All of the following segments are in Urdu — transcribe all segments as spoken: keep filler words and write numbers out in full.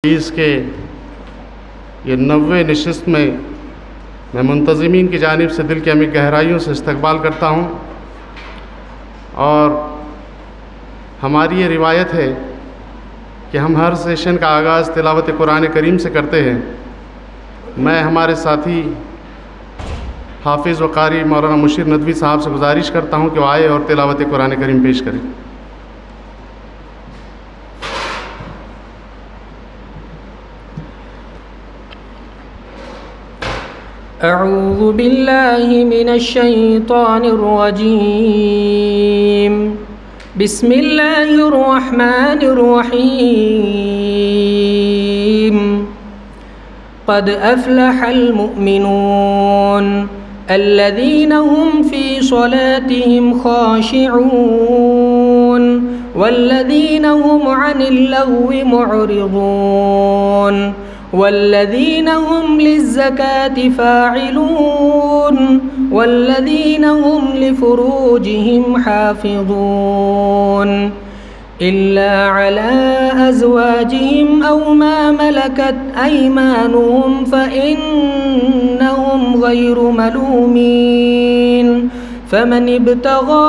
اس کے یہ نوے نشست میں میں منتظمین کی جانب سے دل کی عمیق گہرائیوں سے استقبال کرتا ہوں، اور ہماری یہ روایت ہے کہ ہم ہر سیشن کا آغاز تلاوت قرآن کریم سے کرتے ہیں۔ میں ہمارے ساتھی حافظ و قاری مولانا مشیر ندوی صاحب سے گزارش کرتا ہوں کہ وہ آئے اور تلاوت قرآن کریم پیش کریں۔ اعوذ باللہ من الشیطان الرجیم، بسم اللہ الرحمن الرحیم۔ قد افلح المؤمنون الذین هم فی صلاتهم خاشعون والذین هم عن اللغو معرضون والذین هم للزکاة فاعلون والذین هم لفروجهم حافظون إلا على أزواجهم أو ما ملكت أيمانهم فإنهم غير ملومين، فمن ابتغى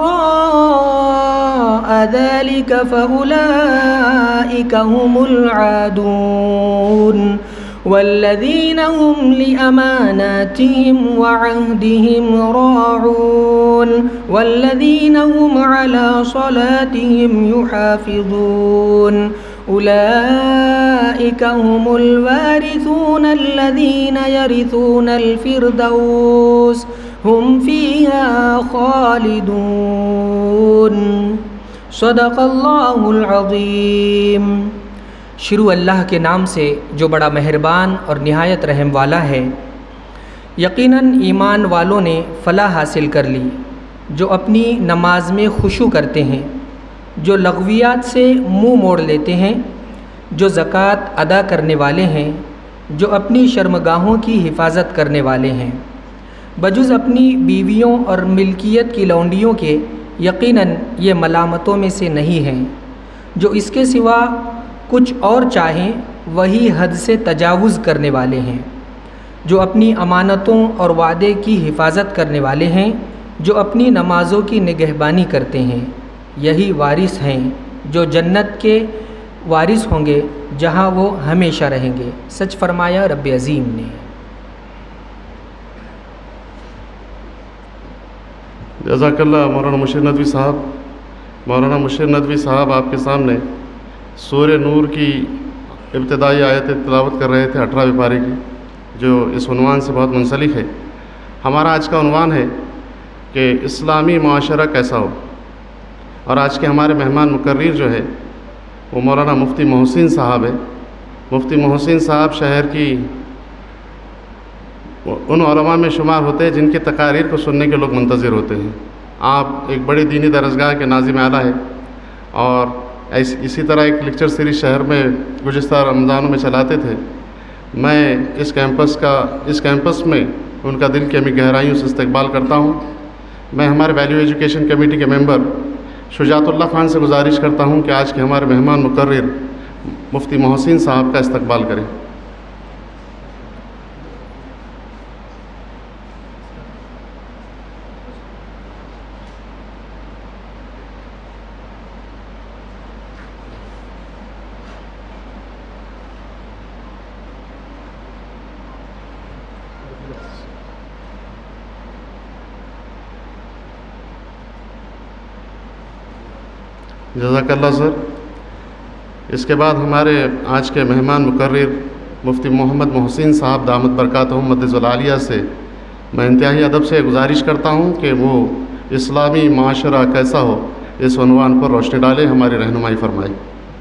وراء ذلك فأولئك هم العادون والذين هم لأماناتهم وعهدهم راعون والذين هم على صلاتهم يحافظون أولئك هم الوارثون الذين يرثون الفردوس هم فيها خالدون۔ صدق اللہ العظیم۔ شروع اللہ کے نام سے جو بڑا مہربان اور نہایت رحم والا ہے۔ یقیناً ایمان والوں نے فلاح حاصل کر لی جو اپنی نماز میں خشوع کرتے ہیں، جو لغویات سے منہ موڑ لیتے ہیں، جو زکوٰۃ ادا کرنے والے ہیں، جو اپنی شرمگاہوں کی حفاظت کرنے والے ہیں، بجز اپنی بیویوں اور ملکیت کی لونڈیوں کے یقیناً یہ ملامتوں میں سے نہیں ہیں۔ جو اس کے سوا کچھ اور چاہیں وہی حد سے تجاوز کرنے والے ہیں۔ جو اپنی امانتوں اور وعدے کی حفاظت کرنے والے ہیں، جو اپنی نمازوں کی نگہبانی کرتے ہیں، یہی وارث ہیں جو جنت کے وارث ہوں گے جہاں وہ ہمیشہ رہیں گے۔ سچ فرمایا رب عظیم نے۔ جزاک اللہ مولانا مشیر ندوی صاحب۔ مولانا مشیر ندوی صاحب آپ کے سامنے سورہ نور کی ابتدائی آیت تلاوت کر رہے تھے، اٹھارہویں پارے کی، جو اس عنوان سے بہت منسلک ہے۔ ہمارا آج کا عنوان ہے کہ اسلامی معاشرہ کیسا ہو، اور آج کے ہمارے مہمان مقرر جو ہے وہ مولانا مفتی محسن صاحب ہے۔ مفتی محسن صاحب شہر کی ان علماء میں شمار ہوتے ہیں جن کی تقاریر کو سننے کے لوگ منتظر ہوتے ہیں۔ آپ ایک بڑی دینی درسگاہ کے ناظم اعلیٰ ہیں، اور اسی طرح ایک لیکچر سیریز شہر میں گزشتہ رمضانوں میں چلاتے تھے۔ میں اس کیمپس کا اس کیمپس میں ان کا دل کی عمیق گہرائیوں سے استقبال کرتا ہوں۔ میں ہمارے ویلیو ایجوکیشن کمیٹی کے ممبر شجاعت اللہ خان سے گزارش کرتا ہوں کہ آج کے ہمارے مہمان مقرر مفتی محسن صاحب کا استقبال کریں۔ جزاک اللہ سر۔ اس کے بعد ہمارے آج کے مہمان مقرر مفتی محمد محسن صاحب دامت برکاتہم مدظ العالیہ سے میں انتہائی ادب سے گزارش کرتا ہوں کہ وہ اسلامی معاشرہ کیسا ہو اس عنوان پر روشنی ڈالے، ہماری رہنمائی فرمائے۔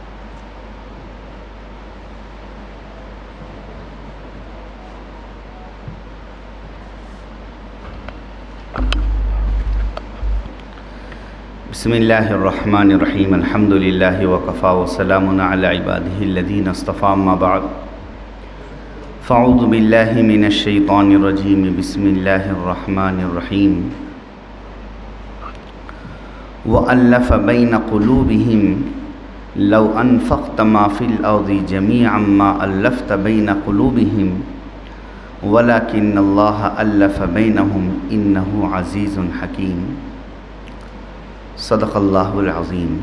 بسم اللہ الرحمن الرحیم، الحمد للہ وکفا وسلام علی عبادہ الذین اصطفیٰ، اما بعد فاعوذ باللہ من الشیطان الرجیم، بسم اللہ الرحمن الرحیم۔ وَأَلَّفَ بَيْنَ قُلُوبِهِمْ لو انفقت ما فی الارض جمیعا ما الفت بین قلوبہم ولکن اللہ الف بینہم انہ عزیز حکیم۔ صدق اللہ العظیم۔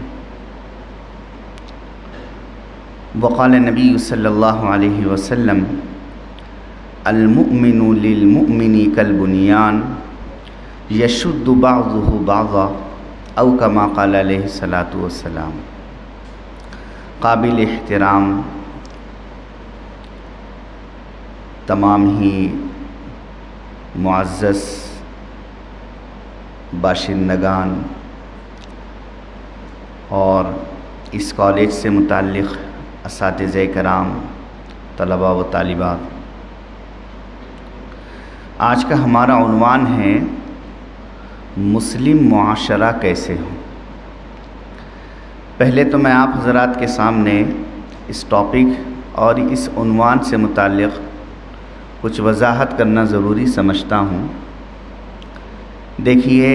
وقال نبی صلی اللہ علیہ وسلم المؤمن للمؤمن کالبنیان یشد بعضہ بعضا او کما قال علیہ الصلاۃ والسلام۔ قابل احترام تمام ہی معزز باشندگان اور اس کالج سے متعلق اساتذہ کرام، طلباء و طالبات، آج کا ہمارا عنوان ہے مسلم معاشرہ کیسے ہو۔ پہلے تو میں آپ حضرات کے سامنے اس ٹاپک اور اس عنوان سے متعلق کچھ وضاحت کرنا ضروری سمجھتا ہوں۔ دیکھیے،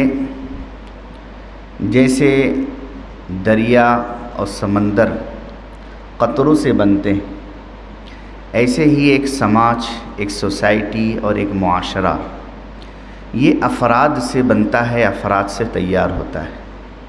جیسے دریا اور سمندر قطروں سے بنتے ہیں، ایسے ہی ایک سماج، ایک سوسائٹی اور ایک معاشرہ یہ افراد سے بنتا ہے، افراد سے تیار ہوتا ہے۔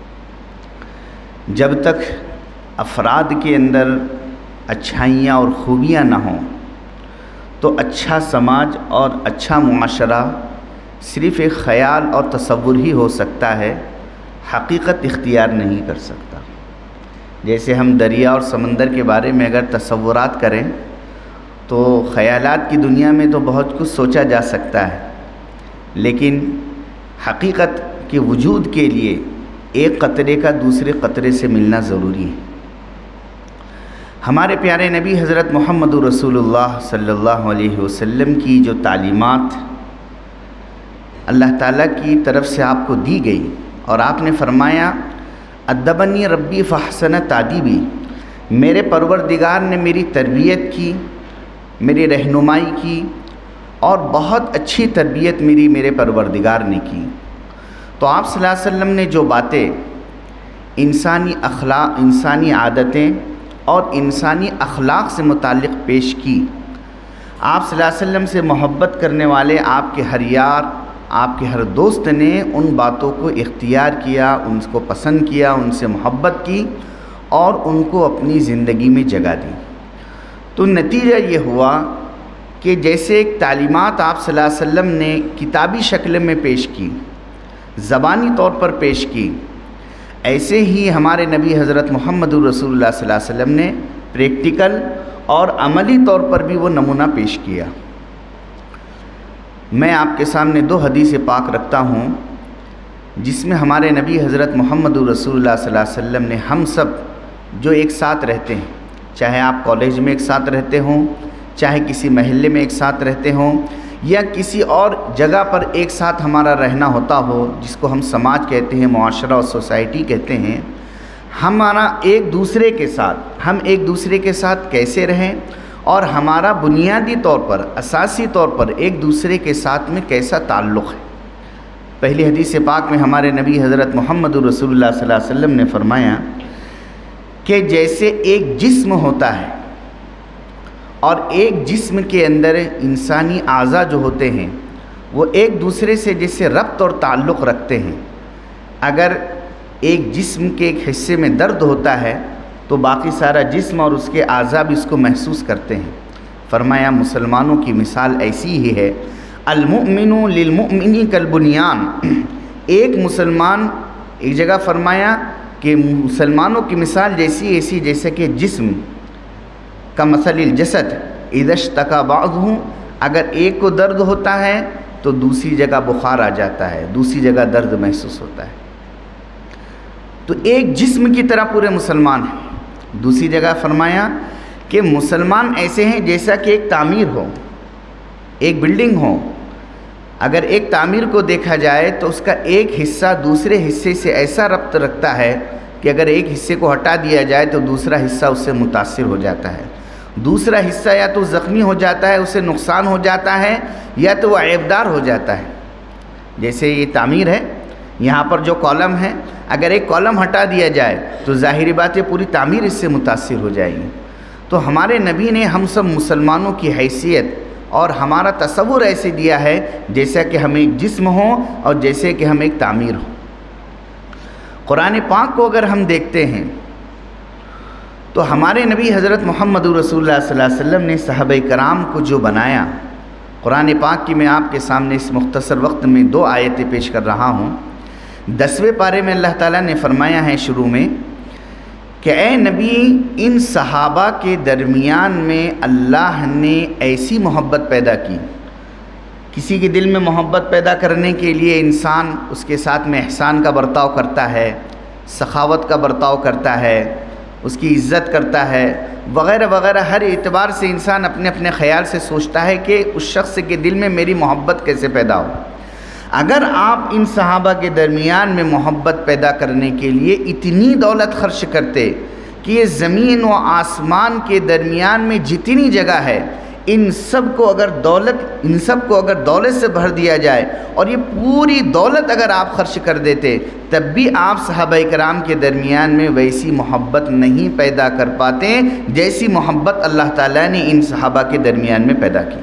جب تک افراد کے اندر اچھائیاں اور خوبیاں نہ ہوں تو اچھا سماج اور اچھا معاشرہ صرف ایک خیال اور تصور ہی ہو سکتا ہے، حقیقت اختیار نہیں کر سکتا۔ جیسے ہم دریا اور سمندر کے بارے میں اگر تصورات کریں تو خیالات کی دنیا میں تو بہت کچھ سوچا جا سکتا ہے، لیکن حقیقت کے وجود کے لیے ایک قطرے کا دوسرے قطرے سے ملنا ضروری ہے۔ ہمارے پیارے نبی حضرت محمد رسول اللہ صلی اللہ علیہ وسلم کی جو تعلیمات اللہ تعالیٰ کی طرف سے آپ کو دی گئی، اور آپ نے فرمایا ادبنی ربی فحسن تعدیبی، میرے پروردگار نے میری تربیت کی، میری رہنمائی کی، اور بہت اچھی تربیت میری میرے پروردگار نے کی۔ تو آپ صلی اللہ علیہ وسلم نے جو باتیں انسانی اخلاق، انسانی عادتیں اور انسانی اخلاق سے متعلق پیش کی، آپ صلی اللہ علیہ وسلم سے محبت کرنے والے آپ کے ہر یار، آپ کے ہر دوست نے ان باتوں کو اختیار کیا، ان کو پسند کیا، ان سے محبت کی اور ان کو اپنی زندگی میں جگہ دی۔ تو نتیجہ یہ ہوا کہ جیسے ایک تعلیمات آپ صلی اللہ علیہ وسلم نے کتابی شکل میں پیش کی، زبانی طور پر پیش کی، ایسے ہی ہمارے نبی حضرت محمد رسول اللہ صلی اللہ علیہ وسلم نے پریکٹیکل اور عملی طور پر بھی وہ نمونہ پیش کیا۔ میں آپ کے سامنے دو حدیث پاک رکھتا ہوں جس میں ہمارے نبی حضرت محمد رسول اللہ صلی اللہ علیہ وسلم نے ہم سب جو ایک ساتھ رہتے ہیں، چاہے آپ کالج میں ایک ساتھ رہتے ہوں، چاہے کسی محلے میں ایک ساتھ رہتے ہوں، یا کسی اور جگہ پر ایک ساتھ ہمارا رہنا ہوتا ہو، جس کو ہم سماج کہتے ہیں، معاشرہ اور سوسائٹی کہتے ہیں، ہمارا ایک دوسرے کے ساتھ ہم ایک دوسرے کے ساتھ کیسے رہیں اور ہمارا بنیادی طور پر، اساسی طور پر ایک دوسرے کے ساتھ میں کیسا تعلق ہے۔ پہلی حدیث پاک میں ہمارے نبی حضرت محمد رسول اللہ صلی اللہ علیہ وسلم نے فرمایا کہ جیسے ایک جسم ہوتا ہے اور ایک جسم کے اندر انسانی اعضاء جو ہوتے ہیں وہ ایک دوسرے سے جیسے ربط اور تعلق رکھتے ہیں، اگر ایک جسم کے ایک حصے میں درد ہوتا ہے تو باقی سارا جسم اور اس کے اعضاء بھی اس کو محسوس کرتے ہیں۔ فرمایا مسلمانوں کی مثال ایسی ہی ہے، المؤمن للمؤمن کالبنیان، ایک مسلمان، ایک جگہ فرمایا کہ مسلمانوں کی مثال جیسی ایسی جیسے کہ جسم کا مثل الجسد اذا اشتکا بعضہ، اگر ایک کو درد ہوتا ہے تو دوسری جگہ بخار آ جاتا ہے، دوسری جگہ درد محسوس ہوتا ہے۔ تو ایک جسم کی طرح پورے مسلمان ہیں۔ دوسری جگہ فرمایا کہ مسلمان ایسے ہیں جیسا کہ ایک تعمیر ہو، ایک بلڈنگ ہو، اگر ایک تعمیر کو دیکھا جائے تو اس کا ایک حصہ دوسرے حصے سے ایسا ربط رکھتا ہے کہ اگر ایک حصے کو ہٹا دیا جائے تو دوسرا حصہ اس سے متاثر ہو جاتا ہے، دوسرا حصہ یا تو زخمی ہو جاتا ہے، اسے نقصان ہو جاتا ہے، یا تو وہ عیبدار ہو جاتا ہے۔ جیسے یہ تعمیر ہے، یہاں پر جو کالم ہے اگر ایک کالم ہٹا دیا جائے تو ظاہری بات ہے پوری تعمیر اس سے متاثر ہو جائے گی۔ تو ہمارے نبی نے ہم سب مسلمانوں کی حیثیت اور ہمارا تصور ایسے دیا ہے جیسا کہ ہم ایک جسم ہوں اور جیسے کہ ہم ایک تعمیر ہوں۔ قرآن پاک کو اگر ہم دیکھتے ہیں تو ہمارے نبی حضرت محمد رسول اللہ صلی اللہ علیہ وسلم نے صحابہ کرام کو جو بنایا، قرآن پاک کی میں آپ کے سامنے اس مختصر وقت میں دو آیتیں پیش کر رہا ہوں۔ دسویں پارے میں اللہ تعالیٰ نے فرمایا ہے شروع میں کہ اے نبی ان صحابہ کے درمیان میں اللہ نے ایسی محبت پیدا کی۔ کسی کے دل میں محبت پیدا کرنے کے لیے انسان اس کے ساتھ میں احسان کا برتاؤ کرتا ہے، سخاوت کا برتاؤ کرتا ہے، اس کی عزت کرتا ہے وغیرہ وغیرہ۔ ہر اعتبار سے انسان اپنے اپنے خیال سے سوچتا ہے کہ اس شخص کے دل میں میری محبت کیسے پیدا ہو۔ اگر آپ ان صحابہ کے درمیان میں محبت پیدا کرنے کے لیے اتنی دولت خرچ کرتے کہ یہ زمین و آسمان کے درمیان میں جتنی جگہ ہے ان سب کو اگر دولت ان سب کو اگر دولت سے بھر دیا جائے اور یہ پوری دولت اگر آپ خرچ کر دیتے تب بھی آپ صحابہ کرام کے درمیان میں ویسی محبت نہیں پیدا کر پاتے جیسی محبت اللہ تعالیٰ نے ان صحابہ کے درمیان میں پیدا کی۔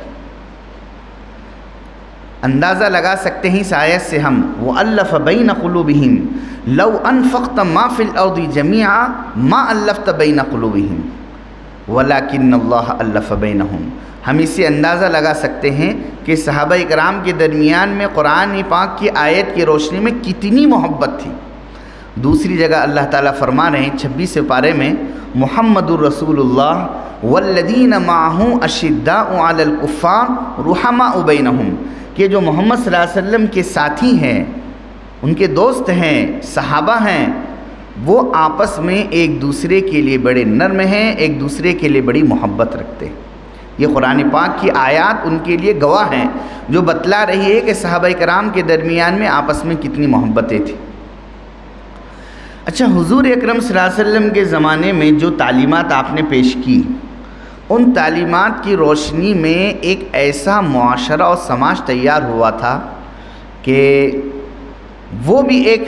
اندازہ لگا سکتے ہیں اس آیت سے ہم وَأَلَّفَ بَيْنَ قُلُوبِهِمْ لَوْ أَنفَقْتَ مَا فِي الْأَرْضِ جَمِيعًا مَا أَلَّفْتَ بَيْنَ قُلُوبِهِمْ وَلَكِنَّ اللَّهَ أَلَّفَ بَيْنَهُمْ۔ ہم اس سے اندازہ لگا سکتے ہیں کہ صحابہ کرام کے درمیان میں قرآن پاک کی آیت کی روشنی میں کتنی محبت تھی۔ دوسری جگہ اللہ تعالیٰ فرما رہے ہیں چھبیسویں پارے میں محمد الرسول اللہ والذین معہ اشداء علی الکفار رحماء بینہم، کہ جو محمد صلی اللہ علیہ وسلم کے ساتھی ہیں، ان کے دوست ہیں، صحابہ ہیں، وہ آپس میں ایک دوسرے کے لیے بڑے نرم ہیں، ایک دوسرے کے لیے بڑی محبت رکھتے ہیں۔ یہ قرآن پاک کی آیات ان کے لیے گواہ ہیں جو بتلا رہی ہے کہ صحابہ کرام کے درمیان میں آپس میں کتنی محبتیں تھیں۔ اچھا، حضور اکرم صلی اللہ علیہ وسلم کے زمانے میں جو تعلیمات آپ نے پیش کی، ان تعلیمات کی روشنی میں ایک ایسا معاشرہ اور سماج تیار ہوا تھا کہ وہ بھی ایک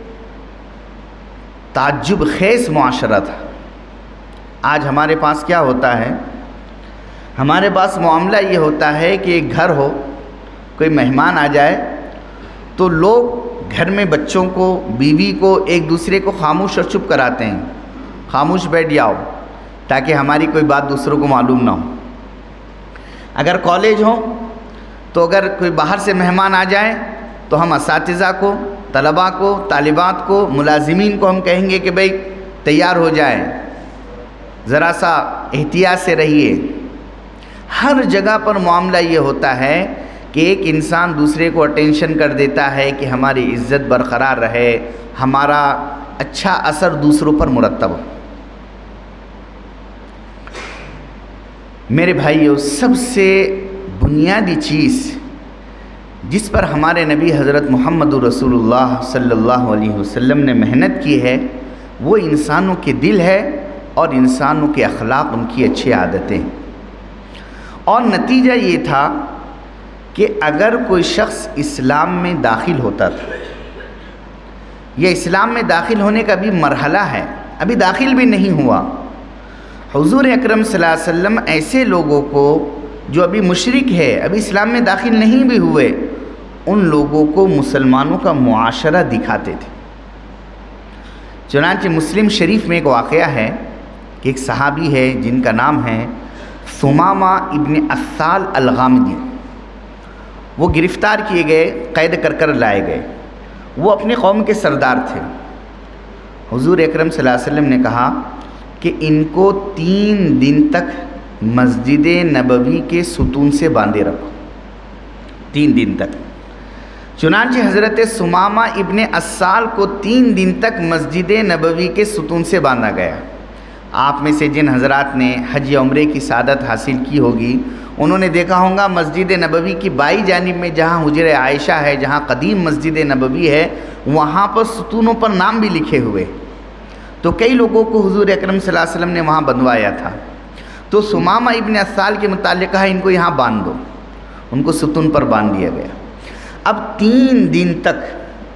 تعجب خیز معاشرہ تھا۔ آج ہمارے پاس کیا ہوتا ہے؟ ہمارے پاس معاملہ یہ ہوتا ہے کہ ایک گھر ہو، کوئی مہمان آ جائے تو لوگ گھر میں بچوں کو، بیوی کو ایک دوسرے کو خاموش اور چپ کراتے ہیں، خاموش بیٹھ جاؤ تاکہ ہماری کوئی بات دوسروں کو معلوم نہ ہو۔ اگر کالج ہو تو اگر کوئی باہر سے مہمان آ جائے تو ہم اساتذہ کو، طلباء کو، طالبات کو، ملازمین کو ہم کہیں گے کہ بھئی تیار ہو جائیں، ذرا سا احتیاط سے رہیے۔ ہر جگہ پر معاملہ یہ ہوتا ہے کہ ایک انسان دوسرے کو اٹینشن کر دیتا ہے کہ ہماری عزت برقرار رہے، ہمارا اچھا اثر دوسروں پر مرتب ہو۔ میرے بھائیو، سب سے بنیادی چیز جس پر ہمارے نبی حضرت محمد رسول اللہ صلی اللہ علیہ وسلم نے محنت کی ہے وہ انسانوں کے دل ہے اور انسانوں کے اخلاق، ان کی اچھی عادتیں۔ اور نتیجہ یہ تھا کہ اگر کوئی شخص اسلام میں داخل ہوتا تھا، یہ اسلام میں داخل ہونے کا بھی مرحلہ ہے، ابھی داخل بھی نہیں ہوا، حضور اکرم صلی اللہ علیہ وسلم ایسے لوگوں کو جو ابھی مشرک ہے، ابھی اسلام میں داخل نہیں بھی ہوئے، ان لوگوں کو مسلمانوں کا معاشرہ دکھاتے تھے۔ چنانچہ مسلم شریف میں ایک واقعہ ہے کہ ایک صحابی ہے جن کا نام ہے ثمامہ ابن اسال الغامدی، وہ گرفتار کیے گئے، قید کر کر لائے گئے۔ وہ اپنی قوم کے سردار تھے۔ حضور اکرم صلی اللہ علیہ وسلم نے کہا کہ ان کو تین دن تک مسجد نبوی کے ستون سے باندھے رکھو، تین دن تک۔ چنانچہ حضرت ثمامہ ابن اسال کو تین دن تک مسجد نبوی کے ستون سے باندھا گیا۔ آپ میں سے جن حضرات نے حج عمرے کی سعادت حاصل کی ہوگی انہوں نے دیکھا ہوگا مسجد نبوی کی بائیں جانب میں جہاں حجر عائشہ ہے، جہاں قدیم مسجد نبوی ہے، وہاں پر ستونوں پر نام بھی لکھے ہوئے۔ تو کئی لوگوں کو حضور اکرم صلی اللہ علیہ وسلم نے وہاں بندھوایا تھا۔ تو ثمامہ ابن اسال کے متعلق کہا ان کو یہاں باندھ دو، ان کو ستون پر باندھ دیا گیا۔ اب تین دن تک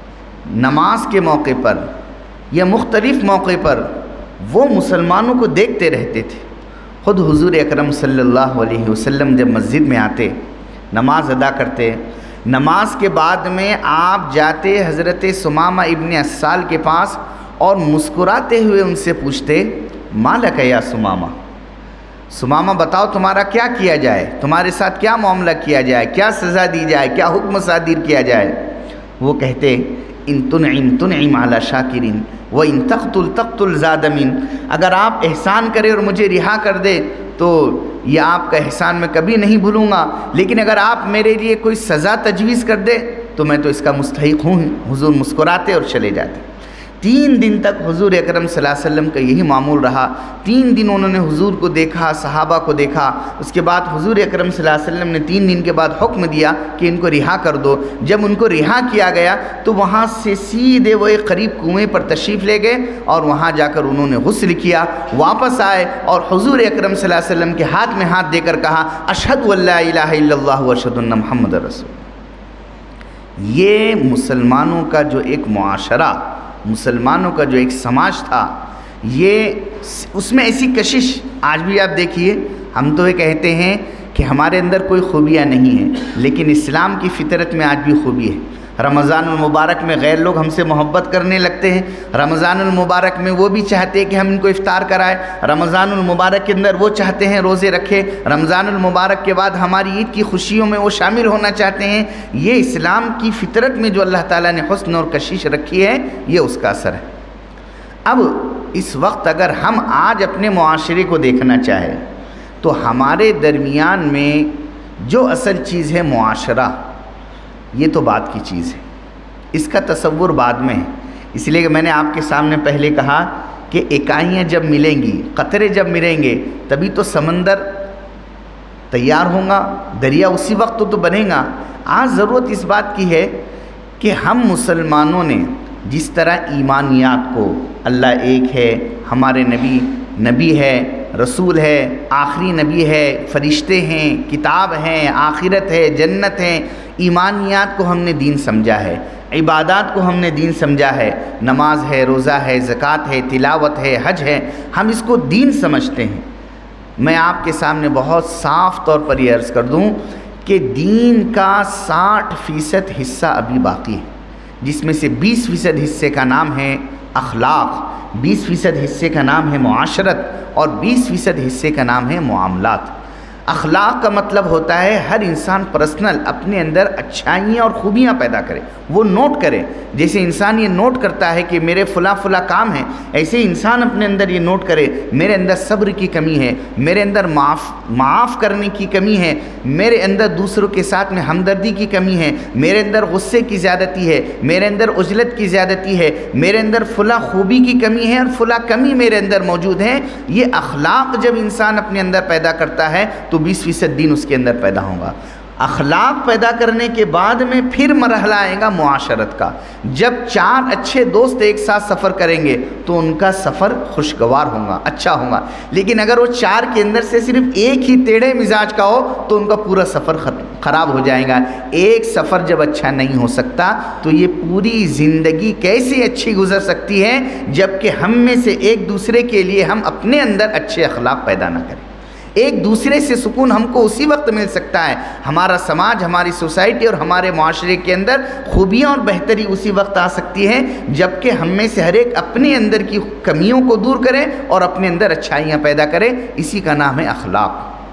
نماز کے موقع پر یا مختلف موقع پر وہ مسلمانوں کو دیکھتے رہتے تھے۔ خود حضور اکرم صلی اللہ علیہ وسلم جب مسجد میں آتے، نماز ادا کرتے، نماز کے بعد میں آپ جاتے حضرت ثمامہ ابن اسال کے پاس اور مسکراتے ہوئے ان سے پوچھتے، ما لک یا ثمامہ، ثمامہ بتاؤ تمہارا کیا کیا جائے، تمہارے ساتھ کیا معاملہ کیا جائے، کیا سزا دی جائے، کیا حکم صادر کیا جائے؟ وہ کہتے، ان تنعم تنعم علی شاکرین و ان تقتل تقتل زاد من، اگر آپ احسان کرے اور مجھے رہا کر دے تو یہ آپ کا احسان میں کبھی نہیں بھولوں گا، لیکن اگر آپ میرے لیے کوئی سزا تجویز کر دے تو میں تو اس کا مستحق ہوں۔ حضور مسکراتے اور چلے جاتے۔ تین دن تک حضور اکرم صلی اللہ علیہ وسلم کا یہی معمول رہا۔ تین دن انہوں نے حضور کو دیکھا، صحابہ کو دیکھا۔ اس کے بعد حضور اکرم صلی اللہ علیہ وسلم نے تین دن کے بعد حکم دیا کہ ان کو رہا کر دو۔ جب ان کو رہا کیا گیا تو وہاں سے سیدھے وہ ایک قریب کنویں پر تشریف لے گئے اور وہاں جا کر انہوں نے غسل کیا، واپس آئے اور حضور اکرم صلی اللہ علیہ وسلم کے ہاتھ میں ہاتھ دے کر کہا، اشہد ان لا الہ الا اللہ و اشہد ان محمد رسول۔ یہ مسلمانوں کا جو ایک معاشرہ، مسلمانوں کا جو ایک سماج تھا، یہ اس میں ایسی کشش آج بھی آپ دیکھیے، ہم تو یہ کہتے ہیں کہ ہمارے اندر کوئی خوبیاں نہیں ہیں، لیکن اسلام کی فطرت میں آج بھی خوبی ہے۔ رمضان المبارک میں غیر لوگ ہم سے محبت کرنے لگتے ہیں، رمضان المبارک میں وہ بھی چاہتے ہیں کہ ہم ان کو افطار کرائیں، رمضان المبارک کے اندر وہ چاہتے ہیں روزے رکھے، رمضان المبارک کے بعد ہماری عید کی خوشیوں میں وہ شامل ہونا چاہتے ہیں۔ یہ اسلام کی فطرت میں جو اللہ تعالیٰ نے حسن اور کشش رکھی ہے، یہ اس کا اثر ہے۔ اب اس وقت اگر ہم آج اپنے معاشرے کو دیکھنا چاہیں تو ہمارے درمیان میں جو اصل چیز ہے معاشرہ، یہ تو بات کی چیز ہے، اس کا تصور بعد میں ہے۔ اس لیے کہ میں نے آپ کے سامنے پہلے کہا کہ اکائیاں جب ملیں گی، قطرے جب ملیں گے، تبھی تو سمندر تیار ہوگا، دریا اسی وقت تو بنے گا۔ آج ضرورت اس بات کی ہے کہ ہم مسلمانوں نے جس طرح ایمانیات کو، اللہ ایک ہے، ہمارے نبی نبی ہے، رسول ہے، آخری نبی ہے، فرشتے ہیں، کتاب ہیں، آخرت ہے، جنت ہے، ایمانیات کو ہم نے دین سمجھا ہے، عبادات کو ہم نے دین سمجھا ہے، نماز ہے، روزہ ہے، زکوٰۃ ہے، تلاوت ہے، حج ہے، ہم اس کو دین سمجھتے ہیں۔ میں آپ کے سامنے بہت صاف طور پر یہ عرض کر دوں کہ دین کا ساٹھ فیصد حصہ ابھی باقی ہے، جس میں سے بیس فیصد حصے کا نام ہے اخلاق، بیس فیصد حصے کا نام ہے معاشرت اور بیس فیصد حصے کا نام ہے معاملات۔ اخلاق کا مطلب ہوتا ہے ہر انسان پرسنل اپنے اندر اچھائیاں اور خوبیاں پیدا کرے، وہ نوٹ کرے۔ جیسے انسان یہ نوٹ کرتا ہے کہ میرے فلاں فلاں کام ہیں، ایسے انسان اپنے اندر یہ نوٹ کرے، میرے اندر صبر کی کمی ہے، میرے اندر معاف معاف کرنے کی کمی ہے، میرے اندر دوسروں کے ساتھ میں ہمدردی کی کمی ہے، میرے اندر غصے کی زیادتی ہے، میرے اندر عجلت کی زیادتی ہے، میرے اندر فلاں خوبی کی کمی ہے اور فلاں کمی میرے اندر موجود ہے۔ یہ اخلاق جب انسان اپنے اندر پیدا کرتا ہے تو بیس فیصد دین اس کے اندر پیدا ہوگا۔ اخلاق پیدا کرنے کے بعد میں پھر مرحلہ آئے گا معاشرت کا۔ جب چار اچھے دوست ایک ساتھ سفر کریں گے تو ان کا سفر خوشگوار ہوگا، اچھا ہوگا، لیکن اگر وہ چار کے اندر سے صرف ایک ہی ٹیڑھے مزاج کا ہو تو ان کا پورا سفر خراب ہو جائے گا۔ ایک سفر جب اچھا نہیں ہو سکتا تو یہ پوری زندگی کیسے اچھی گزر سکتی ہے جب کہ ہم میں سے ایک دوسرے کے لیے ہم اپنے اندر اچھے اخلاق پیدا نہ کریں۔ ایک دوسرے سے سکون ہم کو اسی وقت مل سکتا ہے، ہمارا سماج، ہماری سوسائٹی اور ہمارے معاشرے کے اندر خوبیاں اور بہتری اسی وقت آ سکتی ہے جب کہ ہم میں سے ہر ایک اپنے اندر کی کمیوں کو دور کرے اور اپنے اندر اچھائیاں پیدا کرے۔ اسی کا نام ہے اخلاق۔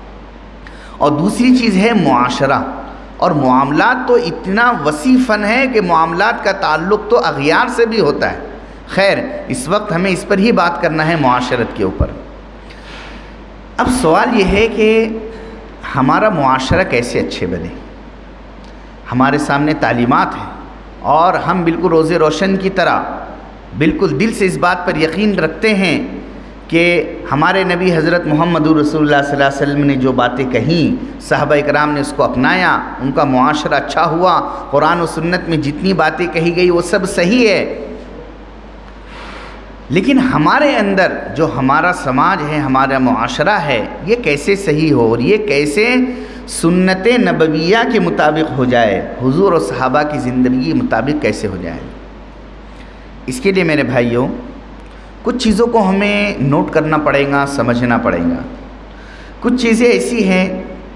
اور دوسری چیز ہے معاشرہ اور معاملات۔ تو اتنا وسیع فن ہے کہ معاملات کا تعلق تو اغیار سے بھی ہوتا ہے۔ خیر، اس وقت ہمیں اس پر ہی بات کرنا ہے، معاشرت کے اوپر۔ اب سوال یہ ہے کہ ہمارا معاشرہ کیسے اچھے بنے۔ ہمارے سامنے تعلیمات ہیں اور ہم بالکل روز روشن کی طرح بالکل دل سے اس بات پر یقین رکھتے ہیں کہ ہمارے نبی حضرت محمد رسول اللہ صلی اللہ علیہ وسلم نے جو باتیں کہیں، صحابہ اکرام نے اس کو اپنایا، ان کا معاشرہ اچھا ہوا، قرآن و سنت میں جتنی باتیں کہی گئی وہ سب صحیح ہے۔ لیکن ہمارے اندر جو ہمارا سماج ہے، ہمارا معاشرہ ہے، یہ کیسے صحیح ہو اور یہ کیسے سنت نبویہ کے مطابق ہو جائے، حضور اور صحابہ کی زندگی کے مطابق کیسے ہو جائے۔ اس کے لیے میرے بھائیوں کچھ چیزوں کو ہمیں نوٹ کرنا پڑے گا، سمجھنا پڑے گا۔ کچھ چیزیں ایسی ہیں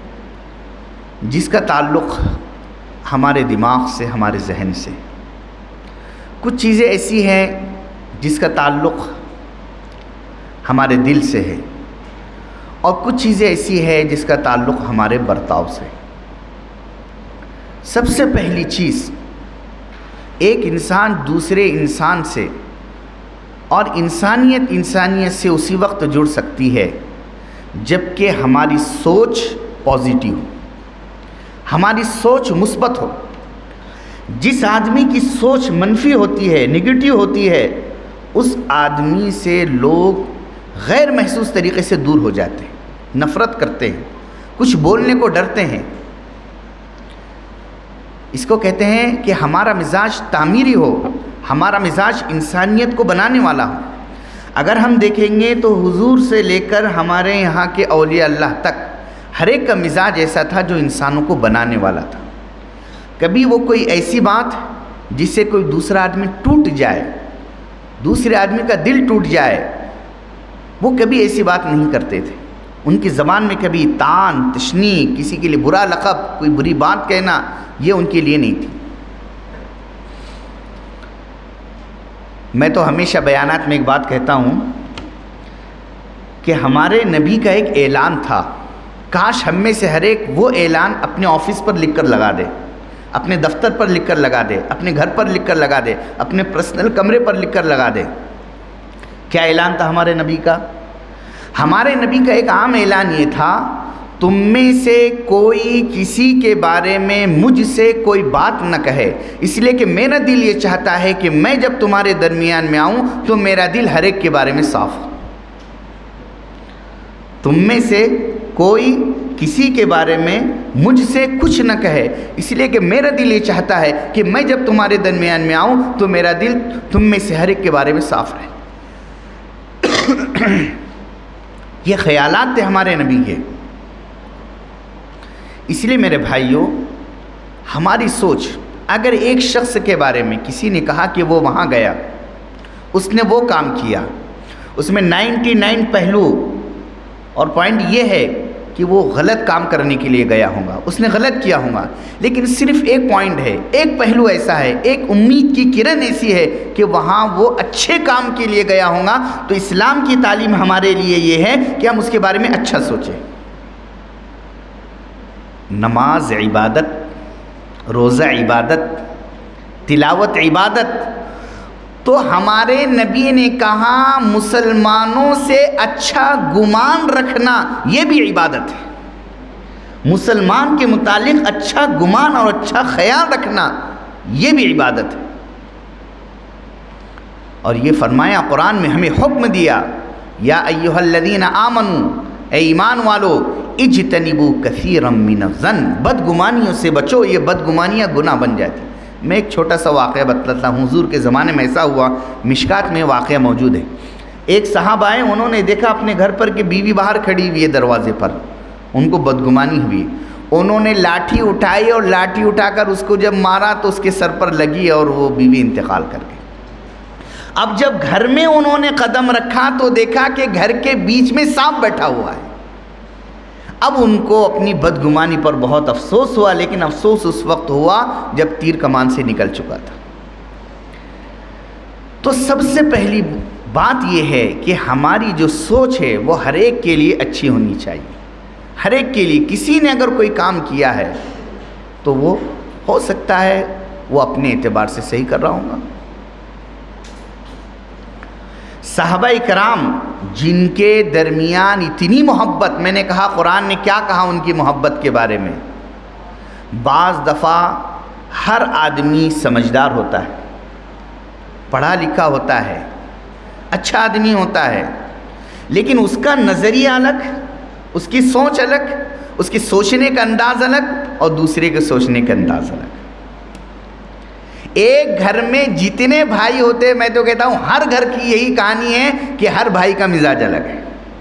جس کا تعلق ہمارے دماغ سے، ہمارے ذہن سے، کچھ چیزیں ایسی ہیں جس کا تعلق ہمارے دل سے ہے، اور کچھ چیزیں ایسی ہیں جس کا تعلق ہمارے برتاؤ سے۔ سب سے پہلی چیز، ایک انسان دوسرے انسان سے اور انسانیت انسانیت سے اسی وقت جڑ سکتی ہے جب کہ ہماری سوچ پازیٹیو ہو، ہماری سوچ مثبت ہو۔ جس آدمی کی سوچ منفی ہوتی ہے، نگیٹیو ہوتی ہے، اس آدمی سے لوگ غیر محسوس طریقے سے دور ہو جاتے ہیں، نفرت کرتے ہیں، کچھ بولنے کو ڈرتے ہیں۔ اس کو کہتے ہیں کہ ہمارا مزاج تعمیری ہو، ہمارا مزاج انسانیت کو بنانے والا ہو۔ اگر ہم دیکھیں گے تو حضور سے لے کر ہمارے یہاں کے اولیاء اللہ تک ہر ایک کا مزاج ایسا تھا جو انسانوں کو بنانے والا تھا۔ کبھی وہ کوئی ایسی بات جس سے کوئی دوسرا آدمی ٹوٹ جائے، دوسرے آدمی کا دل ٹوٹ جائے، وہ کبھی ایسی بات نہیں کرتے تھے۔ ان کی زبان میں کبھی تان، تشنیع، کسی کے لیے برا لقب، کوئی بری بات کہنا، یہ ان کے لیے نہیں تھی۔ میں تو ہمیشہ بیانات میں ایک بات کہتا ہوں کہ ہمارے نبی کا ایک اعلان تھا، کاش ہم میں سے ہر ایک وہ اعلان اپنے آفس پر لکھ کر لگا دے، اپنے دفتر پر لکھ کر لگا دے، اپنے گھر پر لکھ کر لگا دے، اپنے پرسنل کمرے پر لکھ کر لگا دے۔ کیا اعلان تھا ہمارے نبی کا؟ ہمارے نبی کا ایک عام اعلان یہ تھا، تم میں سے کوئی کسی کے بارے میں مجھ سے کوئی بات نہ کہے، اس لیے کہ میرا دل یہ چاہتا ہے کہ میں جب تمہارے درمیان میں آؤں تو میرا دل ہر ایک کے بارے میں صاف ہو۔ تم میں سے کوئی کسی کے بارے میں مجھ سے کچھ نہ کہے، اس لیے کہ میرا دل یہ چاہتا ہے کہ میں جب تمہارے درمیان میں آؤں تو میرا دل تم میں سے ہر ایک کے بارے میں صاف رہے۔ یہ خیالات تھے ہمارے نبی کے۔ اس لیے میرے بھائیوں، ہماری سوچ، اگر ایک شخص کے بارے میں کسی نے کہا کہ وہ وہاں گیا، اس نے وہ کام کیا، اس میں نائنٹی نائن پہلو اور پوائنٹ یہ ہے کہ وہ غلط کام کرنے کے لیے گیا ہوگا، اس نے غلط کیا ہوگا، لیکن صرف ایک پوائنٹ ہے، ایک پہلو ایسا ہے، ایک امید کی کرن ایسی ہے کہ وہاں وہ اچھے کام کے لیے گیا ہوگا، تو اسلام کی تعلیم ہمارے لیے یہ ہے کہ ہم اس کے بارے میں اچھا سوچیں۔ نماز عبادت، روزہ عبادت، تلاوت عبادت، تو ہمارے نبی نے کہا مسلمانوں سے اچھا گمان رکھنا یہ بھی عبادت ہے۔ مسلمان کے متعلق اچھا گمان اور اچھا خیال رکھنا یہ بھی عبادت ہے۔ اور یہ فرمایا، قرآن میں ہمیں حکم دیا، یا ایھا الذین آمنوا، اے ایمان والو، اجتنبوا کثیرا من الظن، بدگمانیوں سے بچو، یہ بدگمانیاں گناہ بن جاتی۔ میں ایک چھوٹا سا واقعہ بتلاتا ہوں، حضور کے زمانے میں ایسا ہوا، مشکات میں واقعہ موجود ہے۔ ایک صحابہ آئے، انہوں نے دیکھا اپنے گھر پر کہ بیوی باہر کھڑی ہوئی ہے دروازے پر، ان کو بدگمانی ہوئی، انہوں نے لاٹھی اٹھائی اور لاٹھی اٹھا کر اس کو جب مارا تو اس کے سر پر لگی اور وہ بیوی انتقال کر گئی۔ اب جب گھر میں انہوں نے قدم رکھا تو دیکھا کہ گھر کے بیچ میں سانپ بیٹھا ہوا ہے۔ اب ان کو اپنی بدگمانی پر بہت افسوس ہوا، لیکن افسوس اس وقت ہوا جب تیر کمان سے نکل چکا تھا۔ تو سب سے پہلی بات یہ ہے کہ ہماری جو سوچ ہے وہ ہر ایک کے لیے اچھی ہونی چاہیے، ہر ایک کے لیے۔ کسی نے اگر کوئی کام کیا ہے تو وہ ہو سکتا ہے وہ اپنے اعتبار سے صحیح کر رہا ہوگا۔ صحابہ کرام جن کے درمیان اتنی محبت، میں نے کہا قرآن نے کیا کہا ان کی محبت کے بارے میں، بعض دفعہ ہر آدمی سمجھدار ہوتا ہے، پڑھا لکھا ہوتا ہے، اچھا آدمی ہوتا ہے، لیکن اس کا نظریہ الگ، اس کی سوچ الگ، اس کے سوچنے کا انداز الگ اور دوسرے کے سوچنے کا انداز الگ۔ ایک گھر میں جتنے بھائی ہوتے ہیں، میں تو کہتا ہوں ہر گھر کی یہی کہانی ہے کہ ہر بھائی کا مزاج الگ ہے،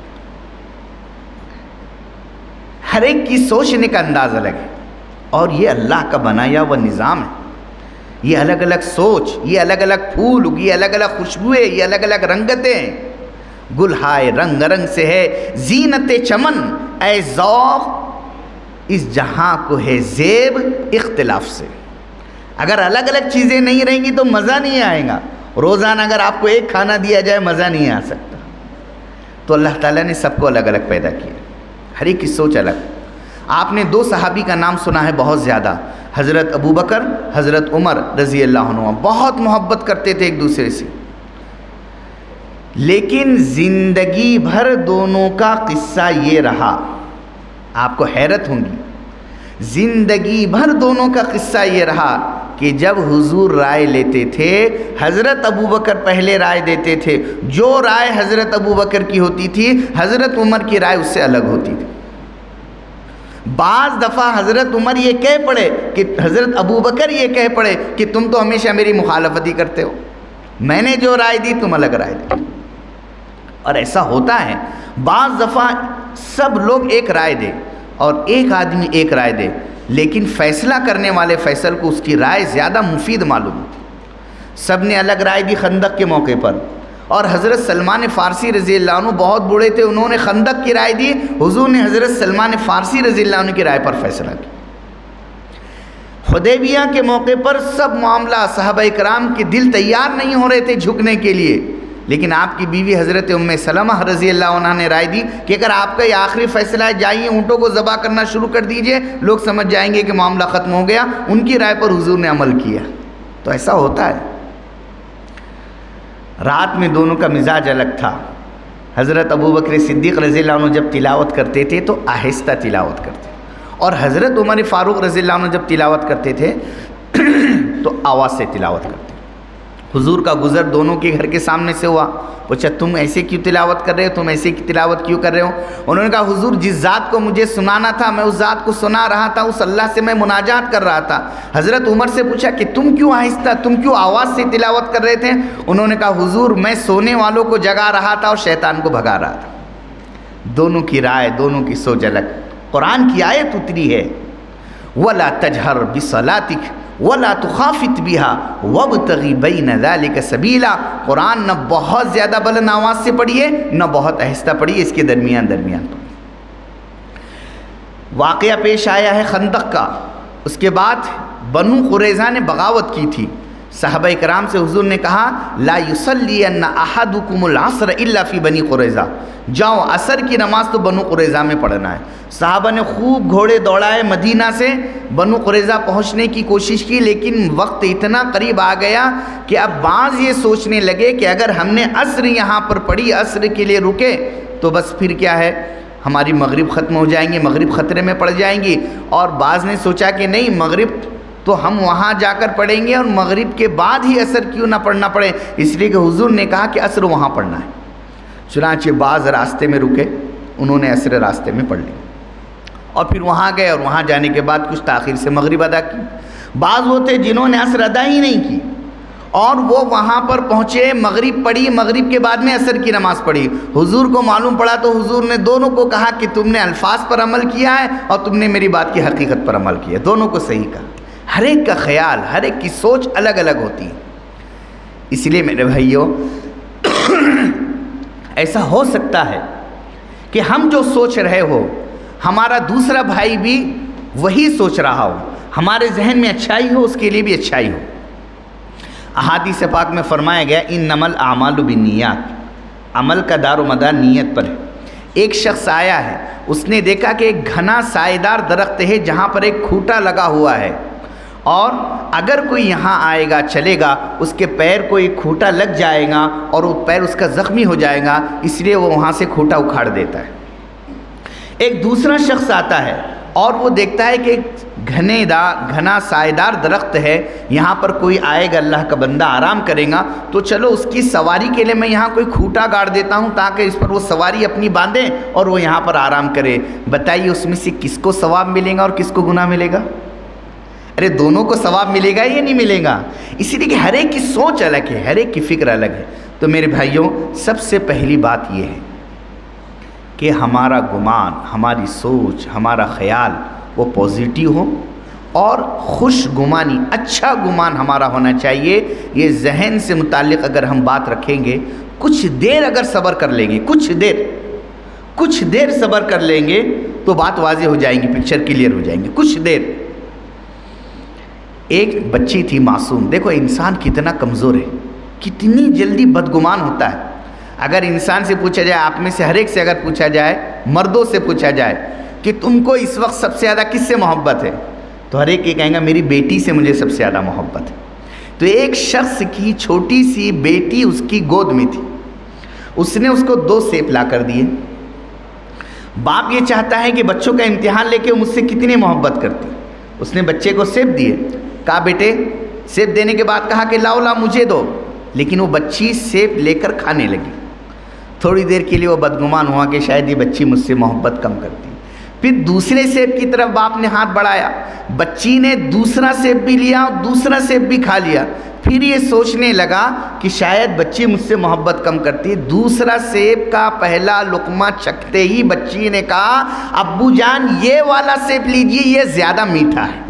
ہر ایک کی سوچنے کا انداز الگ ہے، اور یہ اللہ کا بنایا ہوا نظام ہے، یہ الگ الگ سوچ، یہ الگ الگ پھول، یہ الگ الگ خوشبوئیں، یہ الگ الگ رنگتیں، گل ہائے رنگ رنگ سے ہے زینت چمن، اے ذوق اس جہاں کو ہے زیب اختلاف سے۔ اگر الگ الگ چیزیں نہیں رہیں گی تو مزہ نہیں آئے گا۔ روزانہ اگر آپ کو ایک کھانا دیا جائے مزہ نہیں آ سکتا۔ تو اللہ تعالیٰ نے سب کو الگ الگ پیدا کیا، ہر ایک کی سوچ الگ۔ آپ نے دو صحابی کا نام سنا ہے بہت زیادہ، حضرت ابو بکر، حضرت عمر رضی اللہ عنہ، بہت محبت کرتے تھے ایک دوسرے سے، لیکن زندگی بھر دونوں کا قصہ یہ رہا، آپ کو حیرت ہوں گی، زندگی بھر دونوں کا قصہ یہ رہا کہ جب حضور رائے لیتے تھے حضرت ابو بکر پہلے رائے دیتے تھے، جو رائے حضرت ابو بکر کی ہوتی تھی حضرت عمر کی رائے اس سے الگ ہوتی تھی۔ بعض دفعہ حضرت عمر یہ کہہ پڑے کہ حضرت ابو بکر یہ کہہ پڑے کہ تم تو ہمیشہ میری مخالفت ہی کرتے ہو، میں نے جو رائے دی تم الگ رائے دی۔ اور ایسا ہوتا ہے بعض دفعہ سب لوگ ایک رائے دے اور ایک آدمی ایک رائے دے، لیکن فیصلہ کرنے والے فیصل کو اس کی رائے زیادہ مفید معلوم ہوتی۔ سب نے الگ رائے دی خندق کے موقع پر، اور حضرت سلمان فارسی رضی اللہ عنہ بہت بوڑھے تھے، انہوں نے خندق کی رائے دی، حضور نے حضرت سلمان فارسی رضی اللہ عنہ کی رائے پر فیصلہ کیا۔ حدیبیہ کے موقع پر سب معاملہ صحابہ اکرام کے دل تیار نہیں ہو رہے تھے جھکنے کے لیے، لیکن آپ کی بیوی حضرت ام سلمہ رضی اللہ عنہ نے رائے دی کہ اگر آپ کا یہ آخری فیصلہ ہے جائیے اونٹوں کو ذبح کرنا شروع کر دیجئے، لوگ سمجھ جائیں گے کہ معاملہ ختم ہو گیا۔ ان کی رائے پر حضور نے عمل کیا۔ تو ایسا ہوتا ہے۔ رات میں دونوں کا مزاج الگ تھا۔ حضرت ابو بکر صدیق رضی اللہ عنہ جب تلاوت کرتے تھے تو آہستہ تلاوت کرتے، اور حضرت عمر فاروق رضی اللہ عنہ جب تلاوت کرتے تھے تو آواز سے تلاوت کرتے۔ حضور کا گزر دونوں کے گھر کے سامنے سے ہوا، پوچھا تم ایسے کیوں تلاوت کر رہے ہو، تم ایسے کی تلاوت کیوں کر رہے ہو؟ انہوں نے کہا حضور جس ذات کو مجھے سنانا تھا میں اس ذات کو سنا رہا تھا، اس اللہ سے میں مناجات کر رہا تھا۔ حضرت عمر سے پوچھا کہ تم کیوں آہستہ، تم کیوں آواز سے تلاوت کر رہے تھے؟ انہوں نے کہا حضور میں سونے والوں کو جگا رہا تھا اور شیطان کو بھگا رہا تھا۔ دونوں کی رائے، دونوں کی سوچ الگ۔ قرآن کی آیت اتری ہے وَلَا تَجْهَرْ بِصَلَاتِكَ وَلَا تُخَافِتْ بِهَا وَابْتَغِ بَيْنَ ذَلِكَ سَبِيلًا۔ قرآن نہ بہت زیادہ بلند آواز سے پڑھیے نہ بہت آہستہ پڑھیے، اس کے درمیان درمیان پڑھیے۔ واقعہ پیش آیا ہے خندق کا، اس کے بعد بنو قریظہ نے بغاوت کی تھی۔ صحابہ اکرام سے حضور نے کہا لا یصلین احدکم العصر الا فی بنی قریظہ، جاؤ عصر کی نماز تو بنو قریظہ میں پڑھنا ہے۔ صحابہ نے خوب گھوڑے دوڑائے، مدینہ سے بنو قریظہ پہنچنے کی کوشش کی، لیکن وقت اتنا قریب آ گیا کہ اب بعض یہ سوچنے لگے کہ اگر ہم نے عصر یہاں پر پڑھی، عصر کے لیے رکے تو بس پھر کیا ہے، ہماری مغرب ختم ہو جائیں گی، مغرب خطرے میں پڑ جائیں گی۔ اور بعض نے سوچا کہ نہیں، مغرب تو ہم وہاں جا کر پڑھیں گے اور مغرب کے بعد ہی عصر کیوں نہ پڑھنا پڑے، اس لیے کہ حضور نے کہا کہ عصر وہاں پڑھنا ہے۔ چنانچہ بعض راستے میں رکے، انہوں نے عصر راستے میں پڑھ لی اور پھر وہاں گئے اور وہاں جانے کے بعد کچھ تاخیر سے مغرب ادا کی۔ بعض وہ تھے جنہوں نے عصر ادا ہی نہیں کی اور وہ وہاں پر پہنچے، مغرب پڑھی، مغرب کے بعد میں عصر کی نماز پڑھی۔ حضور کو معلوم پڑا تو حضور نے دونوں کو کہا کہ تم نے الفاظ پر عمل کیا ہے اور تم نے میری بات کی حقیقت پر عمل کیا، دونوں کو صحیح کہا۔ ہر ایک کا خیال، ہر ایک کی سوچ الگ الگ ہوتی ہے۔ اس لیے میرے بھائیوں ایسا ہو سکتا ہے کہ ہم جو سوچ رہے ہو ہمارا دوسرا بھائی بھی وہی سوچ رہا ہو، ہمارے ذہن میں اچھائی ہو اس کے لیے بھی اچھائی ہو۔ احادیث پاک میں فرمایا گیا انما الاعمال بالنیات، عمل کا دار و مدار نیت پر ہے۔ ایک شخص آیا ہے، اس نے دیکھا کہ ایک گھنا سائے دار درخت ہے جہاں پر ایک کھوٹا لگا ہوا ہے، اور اگر کوئی یہاں آئے گا چلے گا اس کے پیر کو ایک کھوٹا لگ جائے گا اور وہ پیر اس کا زخمی ہو جائے گا، اس لیے وہ وہاں سے کھوٹا اکھاڑ دیتا ہے۔ ایک دوسرا شخص آتا ہے اور وہ دیکھتا ہے کہ ایک گھنے دار گھنا سائے دار درخت ہے، یہاں پر کوئی آئے گا اللہ کا بندہ آرام کرے گا، تو چلو اس کی سواری کے لیے میں یہاں کوئی کھوٹا گاڑ دیتا ہوں تاکہ اس پر وہ سواری اپنی باندھے اور وہ یہاں پر آرام کرے۔ بتائیے اس میں سے کس کو ثواب ملے گا اور کس کو گناہ ملے گا؟ ارے دونوں کو ثواب ملے گا یا نہیں ملے گا؟ اسی لیے کہ ہر ایک کی سوچ الگ ہے، ہر ایک کی فکر الگ ہے۔ تو میرے بھائیوں سب سے پہلی بات یہ ہے کہ ہمارا گمان، ہماری سوچ، ہمارا خیال وہ پازیٹیو ہو اور خوش گمانی، اچھا گمان ہمارا ہونا چاہیے. یہ ذہن سے متعلق اگر ہم بات رکھیں گے، کچھ دیر اگر صبر کر لیں گے، کچھ دیر کچھ دیر صبر کر لیں گے تو بات واضح ہو جائیں گی، پکچر کلیئر ہو جائیں گے. کچھ دیر. ایک بچی تھی معصوم. دیکھو انسان کتنا کمزور ہے، کتنی جلدی بدگمان ہوتا ہے. اگر انسان سے پوچھا جائے، آپ میں سے ہر ایک سے اگر پوچھا جائے، مردوں سے پوچھا جائے کہ تم کو اس وقت سب سے زیادہ کس سے محبت ہے، تو ہر ایک یہ کہیں گا میری بیٹی سے مجھے سب سے زیادہ محبت ہے. تو ایک شخص کی چھوٹی سی بیٹی اس کی گود میں تھی، اس نے اس کو دو سیب لا کر دیے. باپ یہ چاہتا ہے کہ بچوں کا امتحان لے کے مجھ سے کتنی محبت کرتی. اس نے بچے کو سیب دیے، کہا بیٹے، سیب دینے کے بعد کہا کہ لاؤ لا مجھے دو. لیکن وہ بچی سیب لے کر کھانے لگی. تھوڑی دیر کے لیے وہ بدگمان ہوا کہ شاید یہ بچی مجھ سے محبت کم کرتی. پھر دوسرے سیب کی طرف باپ نے ہاتھ بڑھایا، بچی نے دوسرا سیب بھی لیا، دوسرا سیب بھی کھا لیا. پھر یہ سوچنے لگا کہ شاید بچی مجھ سے محبت کم کرتی. دوسرا سیب کا پہلا لقمہ چکھتے ہی بچی نے کہا ابو جان یہ والا سیب لیجئے، یہ زیادہ میٹھا ہے.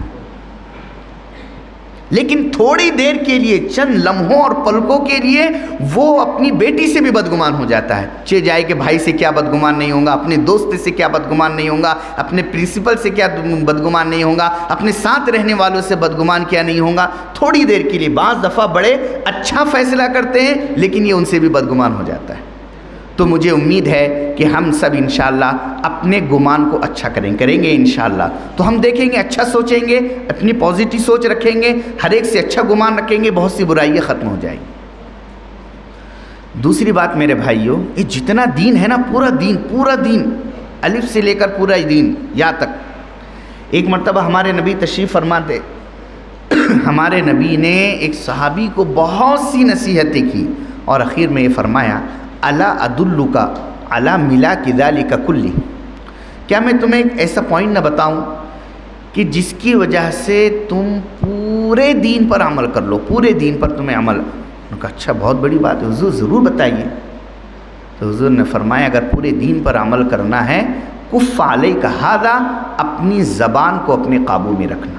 لیکن تھوڑی دیر کے لیے، چند لمحوں اور پلکوں کے لیے وہ اپنی بیٹی سے بھی بدگمان ہو جاتا ہے. چہ جائے کہ بھائی سے کیا بدگمان نہیں ہوگا، اپنے دوست سے کیا بدگمان نہیں ہوگا، اپنے پرنسپل سے کیا بدگمان نہیں ہوگا، اپنے ساتھ رہنے والوں سے بدگمان کیا نہیں ہوگا. تھوڑی دیر کے لیے بعض دفعہ بڑے اچھا فیصلہ کرتے ہیں لیکن یہ ان سے بھی بدگمان ہو جاتا ہے. تو مجھے امید ہے کہ ہم سب انشاءاللہ اپنے گمان کو اچھا کریں کریں گے انشاءاللہ. تو ہم دیکھیں گے، اچھا سوچیں گے، اپنی پازیٹیو سوچ رکھیں گے، ہر ایک سے اچھا گمان رکھیں گے، بہت سی برائیاں ختم ہو جائیں گی. دوسری بات میرے بھائیوں، یہ جتنا دین ہے نا، پورا دین پورا دین الف سے لے کر پورا دین یا تک. ایک مرتبہ ہمارے نبی تشریف فرما تھے. ہمارے نبی نے ایک صحابی کو بہت سی نصیحتیں کی اور اخیر میں یہ فرمایا الا ادلک علی ملاک ذلک کلہ، کیا میں تمہیں ایک ایسا پوائنٹ نہ بتاؤں کہ جس کی وجہ سے تم پورے دین پر عمل کر لو، پورے دین پر تمہیں عمل. انہوں نے کہا اچھا بہت بڑی بات ہے حضور، ضرور بتائیے. تو حضور نے فرمایا اگر پورے دین پر عمل کرنا ہے کف علیک ھذا، اپنی زبان کو اپنے قابو میں رکھنا.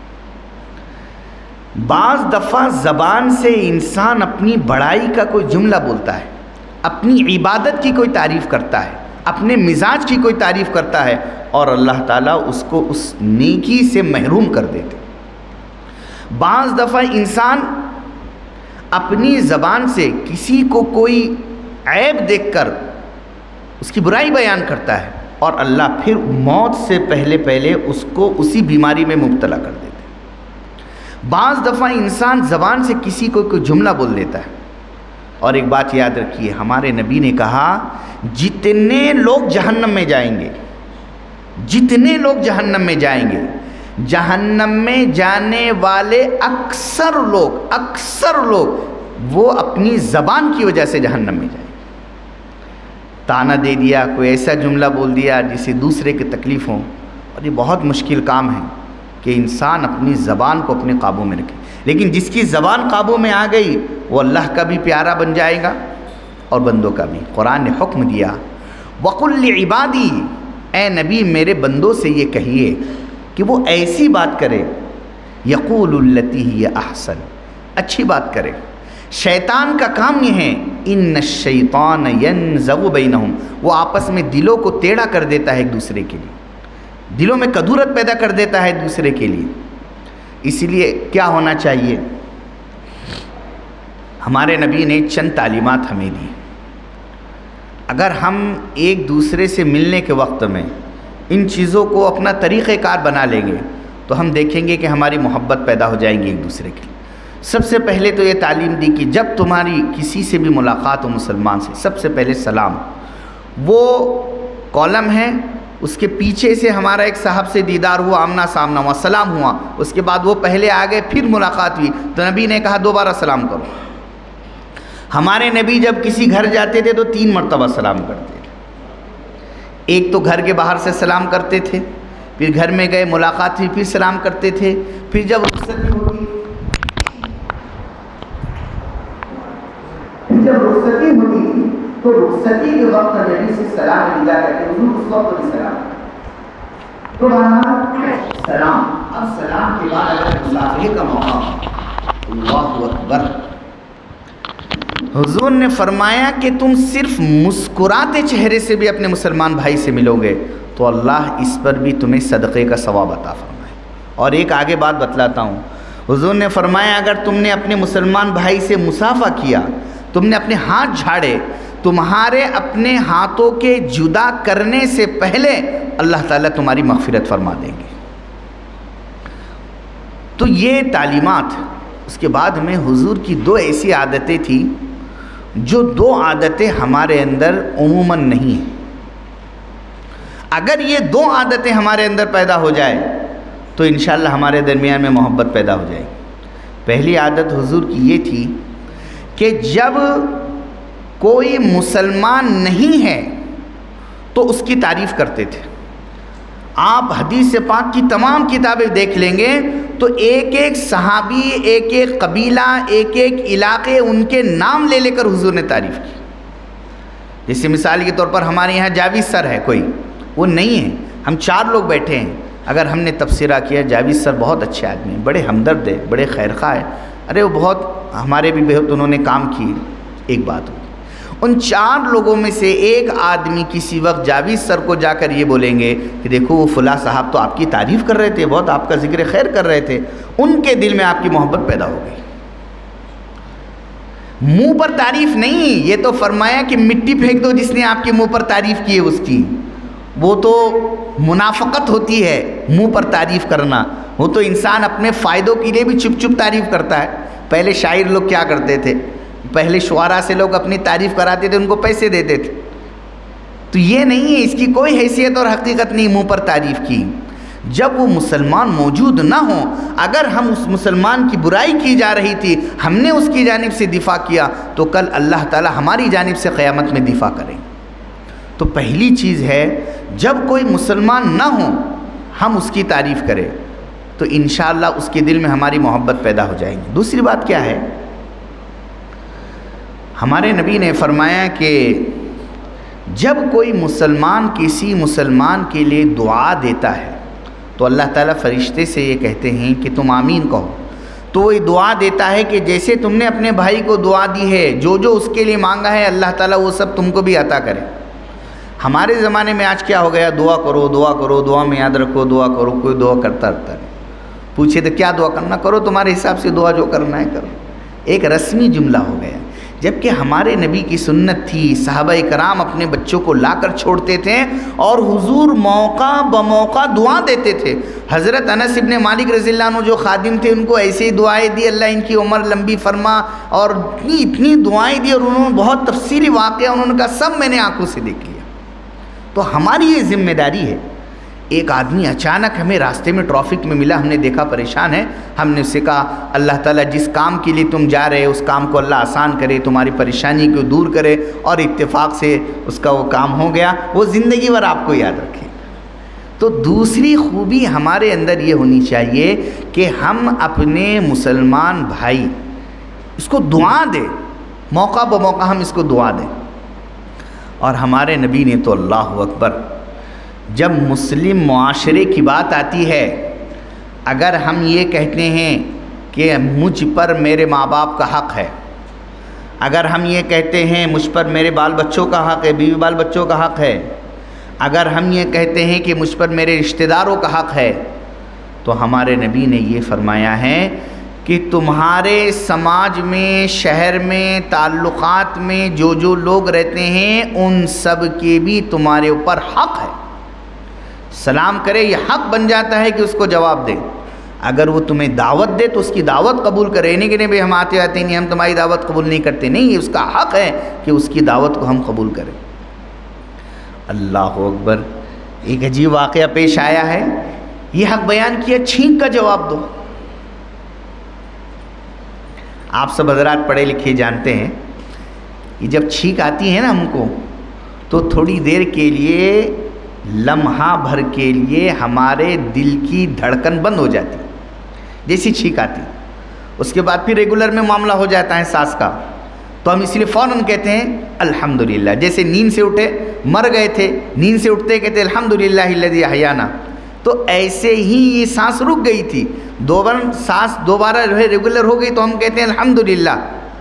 بعض دفعہ زبان سے انسان اپنی بڑائی کا کوئی جملہ بولتا ہے، اپنی عبادت کی کوئی تعریف کرتا ہے، اپنے مزاج کی کوئی تعریف کرتا ہے اور اللہ تعالیٰ اس کو اس نیکی سے محروم کر دیتے. بعض دفعہ انسان اپنی زبان سے کسی کو کوئی عیب دیکھ کر اس کی برائی بیان کرتا ہے اور اللہ پھر موت سے پہلے پہلے اس کو اسی بیماری میں مبتلا کر دیتے. بعض دفعہ انسان زبان سے کسی کو کوئی جملہ بول دیتا ہے. اور ایک بات یاد رکھیے، ہمارے نبی نے کہا جتنے لوگ جہنم میں جائیں گے، جتنے لوگ جہنم میں جائیں گے، جہنم میں جانے والے اکثر لوگ اکثر لوگ وہ اپنی زبان کی وجہ سے جہنم میں جائیں گے. تانا دے دیا، کوئی ایسا جملہ بول دیا جس سے دوسرے کی تکلیف ہوں. اور یہ بہت مشکل کام ہے کہ انسان اپنی زبان کو اپنے قابو میں رکھے. لیکن جس کی زبان قابو میں آ گئی وہ اللہ کا بھی پیارا بن جائے گا اور بندوں کا بھی. قرآن نے حکم دیا وَقُلْ لِعِبَادِي، اے نبی میرے بندوں سے یہ کہیے کہ وہ ایسی بات کرے يَقُولُ الَّتِي هِيَ أَحْسَنُ، اچھی بات کرے. شیطان کا کام یہ ہے إِنَّ الشَّيْطَانَ يَنزَغُ بَيْنَهُمْ، وہ آپس میں دلوں کو ٹیڑھا کر دیتا ہے ایک دوسرے کے لیے، دلوں میں کدورت پیدا کر دیتا ہے ایک دوسرے کے لیے. اسی لیے کیا ہونا چاہیے؟ ہمارے نبی نے چند تعلیمات ہمیں دی. اگر ہم ایک دوسرے سے ملنے کے وقت میں ان چیزوں کو اپنا طریقہ کار بنا لیں گے تو ہم دیکھیں گے کہ ہماری محبت پیدا ہو جائیں گی ایک دوسرے کی. سب سے پہلے تو یہ تعلیم دی کہ جب تمہاری کسی سے بھی ملاقات ہو مسلمان سے، سب سے پہلے سلام. وہ کالم ہے، اس کے پیچھے سے ہمارا ایک صاحب سے دیدار ہوا، آمنا سامنا ہوا، سلام ہوا، اس کے بعد وہ پہلے آ گئے، پھر ملاقات ہوئی تو نبی نے کہا دوبارہ سلام کرو. ہمارے نبی جب کسی گھر جاتے تھے تو تین مرتبہ سلام کرتے تھے. ایک تو گھر کے باہر سے سلام کرتے تھے، پھر گھر میں گئے ملاقات ہوئی پھر سلام کرتے تھے، پھر جب رخصتی ہوگی پھر جب رخصتی ہوگی تو رخصتی کے وقت نبی سے سلام ملا کرتے حضور اس وقت بھی سلام. تو سلام اب سلام کے بعد اگر مصافحے کا موقع ہو، اللہ اکبر، حضور نے فرمایا کہ تم صرف مسکراتے چہرے سے بھی اپنے مسلمان بھائی سے ملو گے تو اللہ اس پر بھی تمہیں صدقے کا ثواب عطا فرمائے۔ اور ایک آگے بات بتلاتا ہوں، حضور نے فرمایا اگر تم نے اپنے مسلمان بھائی سے مصافحہ کیا، تم نے اپنے ہاتھ جھاڑے، تمہارے اپنے ہاتھوں کے جدا کرنے سے پہلے اللہ تعالیٰ تمہاری مغفرت فرما دیں گے۔ تو یہ تعلیمات، اس کے بعد میں حضور کی دو ایسی عادتیں تھیں جو دو عادتیں ہمارے اندر عموماً نہیں ہیں۔ اگر یہ دو عادتیں ہمارے اندر پیدا ہو جائے تو انشاءاللہ ہمارے درمیان میں محبت پیدا ہو جائے گی۔ پہلی عادت حضور کی یہ تھی کہ جب کوئی مسلمان نہیں ہے تو اس کی تعریف کرتے تھے۔ آپ حدیث پاک کی تمام کتابیں دیکھ لیں گے تو ایک ایک صحابی، ایک ایک قبیلہ، ایک ایک علاقے، ان کے نام لے لے کر حضور نے تعریف کی۔ جیسے مثال کے طور پر ہمارے یہاں جاوید سر ہے کوئی، وہ نہیں ہے، ہم چار لوگ بیٹھے ہیں، اگر ہم نے تبصرہ کیا جاوید سر بہت اچھے آدمی ہیں، بڑے ہمدرد ہیں، بڑے خیرخواہ ہیں، ارے وہ بہت ہمارے بھی بہت انہوں نے کام کیے، ایک بات ہو، ان چار لوگوں میں سے ایک آدمی کسی وقت جاوید سر کو جا کر یہ بولیں گے کہ دیکھو وہ فلاں صاحب تو آپ کی تعریف کر رہے تھے، بہت آپ کا ذکر خیر کر رہے تھے، ان کے دل میں آپ کی محبت پیدا ہو گئی۔ منہ پر تعریف نہیں، یہ تو فرمایا کہ مٹی پھینک دو جس نے آپ کے منہ پر تعریف کی ہے اس کی، وہ تو منافقت ہوتی ہے منہ پر تعریف کرنا، وہ تو انسان اپنے فائدوں کے لیے بھی چپ چپ تعریف کرتا ہے۔ پہلے شاعر لوگ کیا کرتے تھے، پہلے شعراء سے لوگ اپنی تعریف کراتے تھے، ان کو پیسے دیتے تھے، تو یہ نہیں ہے، اس کی کوئی حیثیت اور حقیقت نہیں منہ پر تعریف کی۔ جب وہ مسلمان موجود نہ ہوں، اگر ہم اس مسلمان کی برائی کی جا رہی تھی، ہم نے اس کی جانب سے دفاع کیا تو کل اللہ تعالی ہماری جانب سے قیامت میں دفاع کریں۔ تو پہلی چیز ہے جب کوئی مسلمان نہ ہو ہم اس کی تعریف کریں تو انشاءاللہ اس کے دل میں ہماری محبت پیدا ہو جائے گی۔ دوسری بات کیا ہے، ہمارے نبی نے فرمایا کہ جب کوئی مسلمان کسی مسلمان کے لیے دعا دیتا ہے تو اللہ تعالیٰ فرشتے سے یہ کہتے ہیں کہ تم آمین کہو، تو وہ دعا دیتا ہے کہ جیسے تم نے اپنے بھائی کو دعا دی ہے، جو جو اس کے لیے مانگا ہے اللہ تعالیٰ وہ سب تم کو بھی عطا کرے۔ ہمارے زمانے میں آج کیا ہو گیا، دعا کرو دعا کرو، دعا میں یاد رکھو دعا کرو، کوئی دعا کرتا رہتا ہے، پوچھے تو کیا دعا کرنا، کرو تمہارے حساب سے دعا جو کرنا ہے کرو، ایک رسمی جملہ ہو گیا۔ جبکہ ہمارے نبی کی سنت تھی، صحابہ کرام اپنے بچوں کو لا کر چھوڑتے تھے اور حضور موقع بموقع دعا دیتے تھے۔ حضرت انس ابن مالک رضی اللہ عنہ جو خادم تھے ان کو ایسے ہی دعائیں دی، اللہ ان کی عمر لمبی فرما، اور اتنی اتنی دعائیں دی، اور انہوں نے بہت تفصیلی واقعہ انہوں نے کہا سب میں نے آنکھوں سے دیکھ لیا۔ تو ہماری یہ ذمہ داری ہے، ایک آدمی اچانک ہمیں راستے میں ٹریفک میں ملا، ہم نے دیکھا پریشان ہے، ہم نے اسے کہا اللہ تعالیٰ جس کام کے لیے تم جا رہے اس کام کو اللہ آسان کرے، تمہاری پریشانی کو دور کرے، اور اتفاق سے اس کا وہ کام ہو گیا، وہ زندگی بھر آپ کو یاد رکھے۔ تو دوسری خوبی ہمارے اندر یہ ہونی چاہیے کہ ہم اپنے مسلمان بھائی اس کو دعا دیں، موقع بموقع ہم اس کو دعا دیں۔ اور ہمارے نبی نے تو اللہ اکبر، جب مسلم معاشرے کی بات آتی ہے، اگر ہم یہ کہتے ہیں کہ مجھ پر میرے ماں باپ کا حق ہے، اگر ہم یہ کہتے ہیں مجھ پر میرے بال بچوں کا حق ہے، بیوی بال بچوں کا حق ہے، اگر ہم یہ کہتے ہیں کہ مجھ پر میرے رشتہ داروں کا حق ہے، تو ہمارے نبی نے یہ فرمایا ہے کہ تمہارے سماج میں، شہر میں، تعلقات میں جو جو لوگ رہتے ہیں ان سب کے بھی تمہارے اوپر حق ہے۔ سلام کرے یہ حق بن جاتا ہے کہ اس کو جواب دے، اگر وہ تمہیں دعوت دے تو اس کی دعوت قبول کرے، نہیں کہ نہیں بھائی ہم آتے آتے نہیں، ہم تمہاری دعوت قبول نہیں کرتے، نہیں، یہ اس کا حق ہے کہ اس کی دعوت کو ہم قبول کریں۔ اللہ اکبر، ایک عجیب واقعہ پیش آیا ہے، یہ حق بیان کیا، چھینک کا جواب دو۔ آپ سب حضرات پڑھے لکھے جانتے ہیں کہ جب چھینک آتی ہے نا ہم کو تو تھوڑی دیر کے لیے، لمحہ بھر کے لیے ہمارے دل کی دھڑکن بند ہو جاتی، جیسی چھینک آتی، اس کے بعد پھر ریگولر میں معاملہ ہو جاتا ہے سانس کا، تو ہم اس لیے فوراً کہتے ہیں الحمدللہ، جیسے نیند سے اٹھے، مر گئے تھے، نیند سے اٹھتے کہتے الحمدللہ الذی احیانا، تو ایسے ہی یہ سانس رک گئی تھی، دوبارہ سانس دوبارہ جو ہے ریگولر ہو گئی تو ہم کہتے ہیں الحمدللہ۔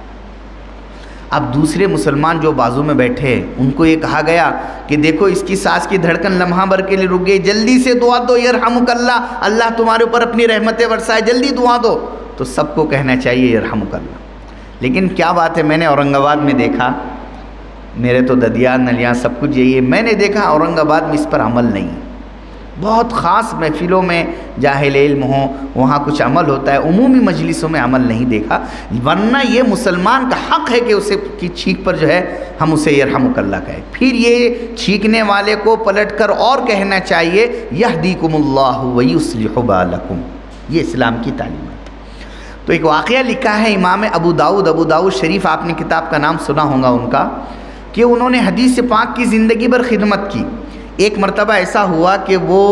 اب دوسرے مسلمان جو بازو میں بیٹھے ان کو یہ کہا گیا کہ دیکھو اس کی سانس کی دھڑکن لمحہ بھر کے لیے رک گئی، جلدی سے دعا دو یرحمک اللہ، اللہ تمہارے اوپر اپنی رحمتیں برسائے، جلدی دعا دو۔ تو سب کو کہنا چاہیے یرحمک اللہ۔ لیکن کیا بات ہے، میں نے اورنگ آباد میں دیکھا، میرے تو ددیان نلیاں سب کچھ یہی ہے، میں نے دیکھا اورنگ آباد میں اس پر عمل نہیں ہے۔ بہت خاص محفلوں میں جاہل علم ہوں وہاں کچھ عمل ہوتا ہے، عمومی مجلسوں میں عمل نہیں دیکھا، ورنہ یہ مسلمان کا حق ہے کہ اسے کی چھینک پر جو ہے ہم اسے یرحمک اللہ کہیں۔ پھر یہ چھینکنے والے کو پلٹ کر اور کہنا چاہیے یہدیکم اللہ ویصلح بالکم، یہ اسلام کی تعلیمات۔ تو ایک واقعہ لکھا ہے امام ابو داؤد، ابو داؤد شریف، آپ نے کتاب کا نام سنا ہوگا ان کا، کہ انہوں نے حدیث پاک کی زندگی بھر خدمت کی۔ ایک مرتبہ ایسا ہوا کہ وہ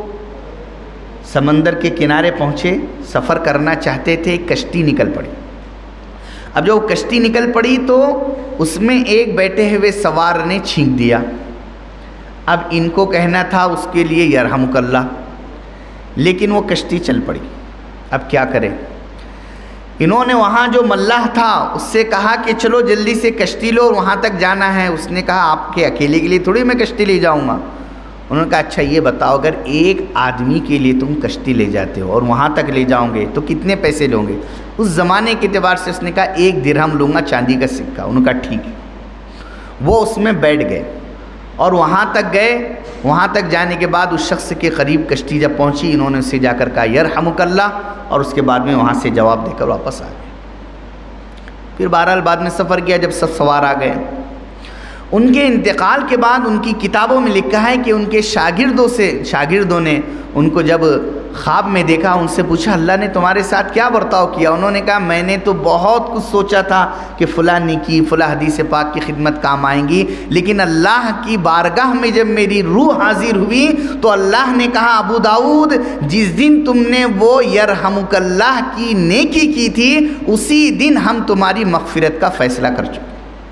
سمندر کے کنارے پہنچے، سفر کرنا چاہتے تھے، کشتی نکل پڑی۔ اب جب کشتی نکل پڑی تو اس میں ایک بیٹھے ہوئے سوار نے چھینک دیا۔ اب ان کو کہنا تھا اس کے لیے یرحمک اللہ، لیکن وہ کشتی چل پڑی۔ اب کیا کرے؟ انہوں نے وہاں جو ملاح تھا اس سے کہا کہ چلو جلدی سے کشتی لو، وہاں تک جانا ہے۔ اس نے کہا آپ کے اکیلے کے لیے تھوڑی میں کشتی لے جاؤں گا۔ انہوں نے کہا اچھا یہ بتاؤ، اگر ایک آدمی کے لیے تم کشتی لے جاتے ہو اور وہاں تک لے جاؤ گے تو کتنے پیسے لو گے؟ اس زمانے کے اعتبار سے اس نے کہا ایک درہم لوں گا، چاندی کا سکہ۔ انہوں نے کہا ٹھیک ہے۔ وہ اس میں بیٹھ گئے اور وہاں تک گئے۔ وہاں تک جانے کے بعد اس شخص کے قریب کشتی جب پہنچی، انہوں نے اسے جا کر کہا یرحمک اللہ، اور اس کے بعد میں وہاں سے جواب دے کر واپس آ گئے۔ پھر بہرحال بعد میں سفر کیا، جب سب سوار آ گئے، ان کے انتقال کے بعد ان کی کتابوں میں لکھا ہے کہ ان کے شاگردوں سے شاگردوں نے ان کو جب خواب میں دیکھا، ان سے پوچھا اللہ نے تمہارے ساتھ کیا برتاؤ کیا؟ انہوں نے کہا میں نے تو بہت کچھ سوچا تھا کہ فلاں نیکی فلاں حدیث پاک کی خدمت کام آئیں گی، لیکن اللہ کی بارگاہ میں جب میری روح حاضر ہوئی تو اللہ نے کہا ابو داؤد جس دن تم نے وہ یرحمک اللہ کی نیکی کی تھی اسی دن ہم تمہاری مغفرت کا فیصلہ کر چکے۔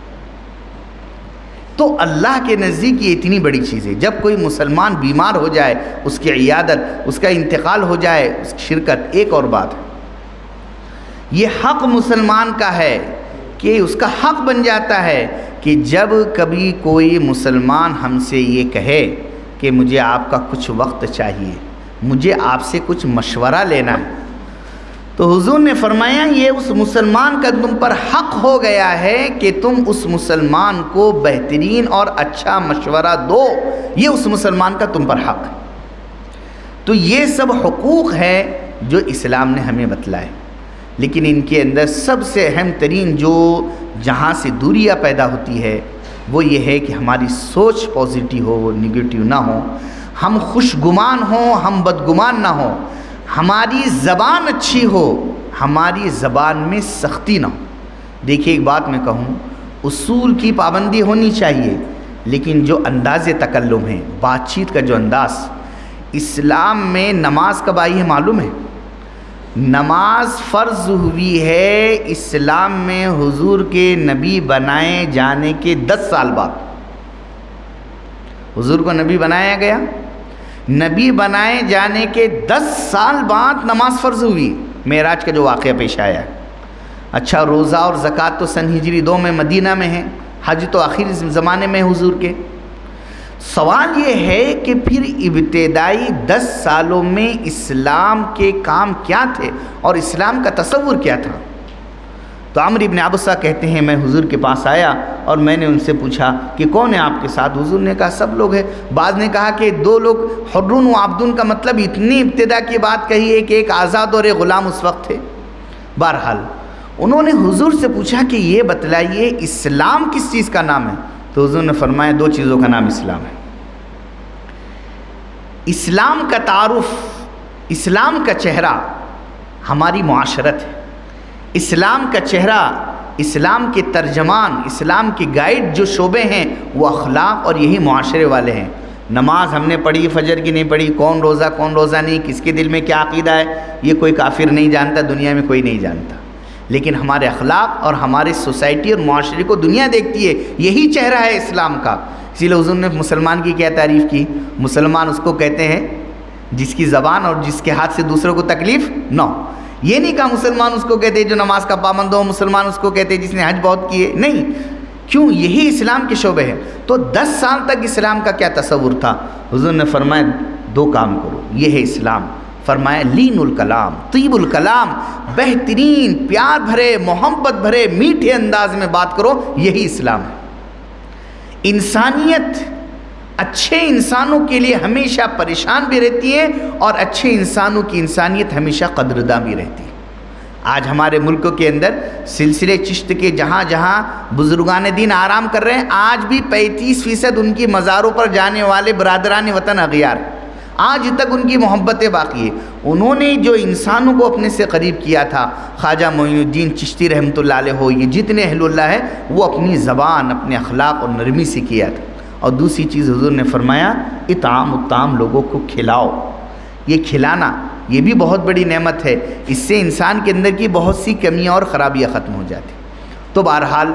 تو اللہ کے نزدیک یہ اتنی بڑی چیز ہے۔ جب کوئی مسلمان بیمار ہو جائے، اس کی عیادت، اس کا انتقال ہو جائے، اس کی شرکت ایک اور بات ہے۔ یہ حق مسلمان کا ہے کہ اس کا حق بن جاتا ہے کہ جب کبھی کوئی مسلمان ہم سے یہ کہے کہ مجھے آپ کا کچھ وقت چاہیے، مجھے آپ سے کچھ مشورہ لینا ہے، تو حضور نے فرمایا یہ اس مسلمان کا تم پر حق ہو گیا ہے کہ تم اس مسلمان کو بہترین اور اچھا مشورہ دو، یہ اس مسلمان کا تم پر حق ہے۔ تو یہ سب حقوق ہے جو اسلام نے ہمیں بتلائے، لیکن ان کے اندر سب سے اہم ترین جو جہاں سے دوریاں پیدا ہوتی ہے وہ یہ ہے کہ ہماری سوچ پازیٹیو ہو، وہ نگیٹیو نہ ہو، ہم خوش گمان ہوں، ہم بدگمان نہ ہوں، ہماری زبان اچھی ہو، ہماری زبان میں سختی نہ ہو۔ دیکھیے ایک بات میں کہوں، اصول کی پابندی ہونی چاہیے، لیکن جو انداز تکلم ہے، بات چیت کا جو انداز، اسلام میں نماز کب آئی ہے معلوم ہے؟ نماز فرض ہوئی ہے اسلام میں حضور کے نبی بنائے جانے کے دس سال بعد۔ حضور کو نبی بنایا گیا، نبی بنائے جانے کے دس سال بعد نماز فرض ہوئی، معراج کا جو واقعہ پیش آیا ہے۔ اچھا روزہ اور زکوٰۃ تو سن ہجری دو میں مدینہ میں ہیں، حج تو آخری زمانے میں حضور کے۔ سوال یہ ہے کہ پھر ابتدائی دس سالوں میں اسلام کے کام کیا تھے اور اسلام کا تصور کیا تھا؟ تو عمرو بن عبسہ کہتے ہیں میں حضور کے پاس آیا اور میں نے ان سے پوچھا کہ کون ہے آپ کے ساتھ؟ حضور نے کہا سب لوگ ہیں۔ بعض نے کہا کہ دو لوگ، حرون و عبدون کا مطلب اتنی ابتدا کی بات کہی ہے کہ ایک آزاد اور ایک غلام اس وقت تھے۔ بہرحال انہوں نے حضور سے پوچھا کہ یہ بتلائیے اسلام کس چیز کا نام ہے؟ تو حضور نے فرمایا دو چیزوں کا نام اسلام ہے۔ اسلام کا تعارف، اسلام کا چہرہ ہماری معاشرت ہے، اسلام کا چہرہ، اسلام کے ترجمان، اسلام کی گائیڈ جو شعبے ہیں وہ اخلاق اور یہی معاشرے والے ہیں۔ نماز ہم نے پڑھی، فجر کی نہیں پڑھی، کون روزہ کون روزہ نہیں، کس کے دل میں کیا عقیدہ ہے، یہ کوئی کافر نہیں جانتا، دنیا میں کوئی نہیں جانتا، لیکن ہمارے اخلاق اور ہماری سوسائٹی اور معاشرے کو دنیا دیکھتی ہے، یہی چہرہ ہے اسلام کا۔ اسی لیے حضور نے مسلمان کی کیا تعریف کی؟ مسلمان اس کو کہتے ہیں جس کی زبان اور جس کے ہاتھ سے دوسروں کو تکلیف نہ ہو. یہ نہیں کہا مسلمان اس کو کہتے جو نماز کا پابند ہو، مسلمان اس کو کہتے جس نے حج بہت کیے، نہیں. کیوں؟ یہی اسلام کے شعبے ہیں. تو دس سال تک اسلام کا کیا تصور تھا؟ حضور نے فرمایا دو کام کرو، یہ ہے اسلام. فرمایا لین الکلام، طیب الکلام، بہترین پیار بھرے محبت بھرے میٹھے انداز میں بات کرو، یہی اسلام ہے. انسانیت اچھے انسانوں کے لیے ہمیشہ پریشان بھی رہتی ہے اور اچھے انسانوں کی انسانیت ہمیشہ قدرداں بھی رہتی ہے. آج ہمارے ملک کے اندر سلسلے چشت کے جہاں جہاں بزرگان دین آرام کر رہے ہیں، آج بھی پینتیس فیصد ان کی مزاروں پر جانے والے برادران وطن اغیار ہیں. آج تک ان کی محبتیں باقی ہیں. انہوں نے جو انسانوں کو اپنے سے قریب کیا تھا، خواجہ معین الدین چشتی رحمۃ اللہ علیہ ہو، یہ جتنے اہل اللہ ہے، وہ اپنی زبان، اپنے اخلاق اور نرمی سے کیا تھا. اور دوسری چیز حضور نے فرمایا اطعام الطعام، لوگوں کو کھلاؤ. یہ کھلانا یہ بھی بہت بڑی نعمت ہے. اس سے انسان کے اندر کی بہت سی کمیاں اور خرابیاں ختم ہو جاتی. تو بہرحال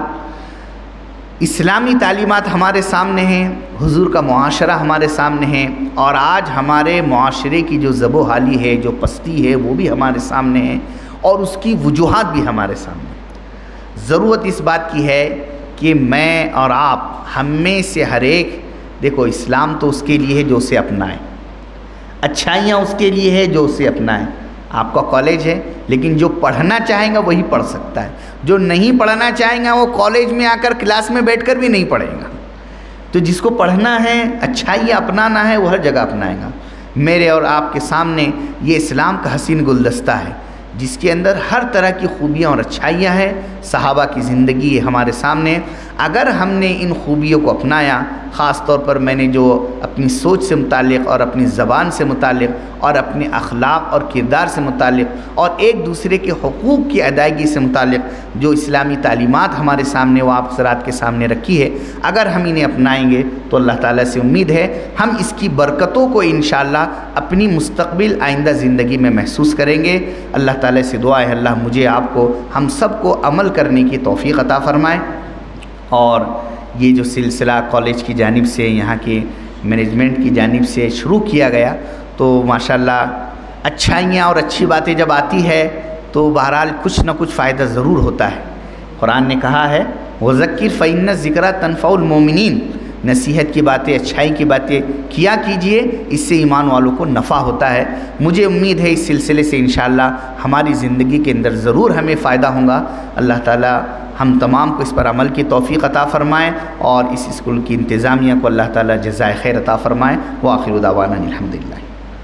اسلامی تعلیمات ہمارے سامنے ہیں، حضور کا معاشرہ ہمارے سامنے ہے، اور آج ہمارے معاشرے کی جو زب و حالی ہے، جو پستی ہے، وہ بھی ہمارے سامنے ہے، اور اس کی وجوہات بھی ہمارے سامنے. ضرورت اس بات کی ہے کہ میں اور آپ ہم میں سے ہر ایک، دیکھو اسلام تو اس کے لیے ہے جو اسے اپنائے، اچھائیاں اس کے لیے ہے جو اسے اپنائے. آپ کا کالج ہے، لیکن جو پڑھنا چاہیں گا وہی پڑھ سکتا ہے. جو نہیں پڑھنا چاہیں گا وہ کالج میں آ کر کلاس میں بیٹھ کر بھی نہیں پڑھے گا. تو جس کو پڑھنا ہے، اچھائیاں اپنانا ہے، وہ ہر جگہ اپنائے گا. میرے اور آپ کے سامنے یہ اسلام کا حسین گلدستہ ہے جس کے اندر ہر طرح کی خوبیاں اور اچھائیاں ہیں. صحابہ کی زندگی ہمارے سامنے. اگر ہم نے ان خوبیوں کو اپنایا، خاص طور پر میں نے جو اپنی سوچ سے متعلق اور اپنی زبان سے متعلق اور اپنے اخلاق اور کردار سے متعلق اور ایک دوسرے کے حقوق کی ادائیگی سے متعلق جو اسلامی تعلیمات ہمارے سامنے وہ آپ حضرات کے سامنے رکھی ہے، اگر ہم انہیں اپنائیں گے تو اللہ تعالیٰ سے امید ہے ہم اس کی برکتوں کو انشاءاللہ اپنی مستقبل آئندہ زندگی میں محسوس کریں گے. اللہ تعالیٰ سے دعا ہے اللہ مجھے، آپ کو، ہم سب کو عمل کرنے کی توفیق عطا فرمائے. اور یہ جو سلسلہ کالج کی جانب سے، یہاں کی مینجمنٹ کی جانب سے شروع کیا گیا، تو ماشاءاللہ اچھائیاں اور اچھی باتیں جب آتی ہے تو بہرحال کچھ نہ کچھ فائدہ ضرور ہوتا ہے. قرآن نے کہا ہے وَذَكِّرْ فَإِنَّ الذِّكْرَىٰ تَنفَعُ الْمُؤْمِنِينَ، نصیحت کی باتیں، اچھائی کی باتیں کیا کیجئے، اس سے ایمان والوں کو نفع ہوتا ہے. مجھے امید ہے اس سلسلے سے انشاءاللہ ہماری زندگی کے اندر ضرور ہمیں فائدہ ہوگا. اللہ تعالیٰ ہم تمام کو اس پر عمل کی توفیق عطا فرمائیں، اور اس اسکول کی انتظامیہ کو اللہ تعالیٰ جزائے خیر عطا فرمائیں. وآخر دعوانا الحمدللہ.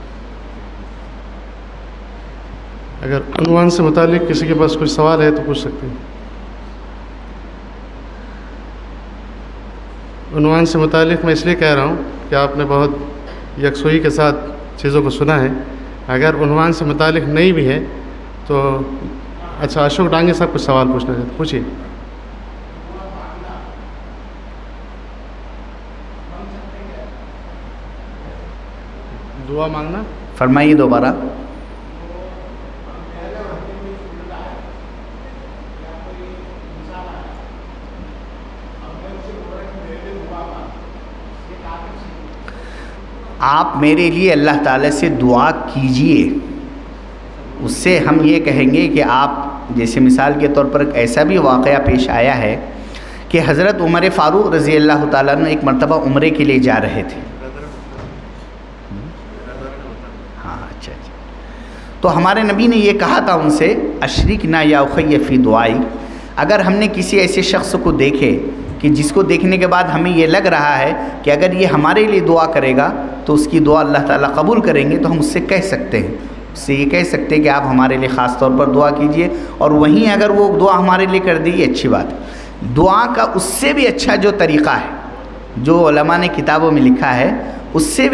اگر عنوان سے متعلق کسی کے پاس کوئی سوال ہے تو پوچھ سکتے ہیں. عنوان سے متعلق میں اس لیے کہہ رہا ہوں کہ آپ نے بہت یکسوئی کے ساتھ چیزوں کو سنا ہے. اگر عنوان سے متعلق نہیں بھی ہے تو اچھا، اشوک ڈانگے صاحب کچھ سوال پوچھنا چاہتے، پوچھیے. دعا مانگنا فرمائیے دوبارہ. آپ میرے لیے اللہ تعالیٰ سے دعا کیجئے. اس سے ہم یہ کہیں گے کہ آپ، جیسے مثال کے طور پر ایک ایسا بھی واقعہ پیش آیا ہے کہ حضرت عمر فاروق رضی اللہ تعالیٰ عنہ ایک مرتبہ عمرے کے لیے جا رہے تھے. ہاں اچھا اچھا تو ہمارے نبی نے یہ کہا تھا ان سے اشرکنا یا اخی فی دعائی. اگر ہم نے کسی ایسے شخص کو دیکھے کہ جس کو دیکھنے کے بعد ہمیں یہ لگ رہا ہے کہ اگر یہ ہمارے لیے دعا کرے گا تو اس کی دعا اللہ تعالیٰ قبول کریں گے، تو ہم اس سے کہہ سکتے ہیں، اس سے یہ کہہ سکتے ہیں کہ آپ ہمارے لیے خاص طور پر دعا کیجئے. اور وہیں اگر وہ دعا ہمارے لیے کر دی، یہ اچھی بات ہے. دعا کا اس سے بھی اچھا جو طریقہ ہے، جو علماء نے کتابوں میں لکھا ہے، اس سے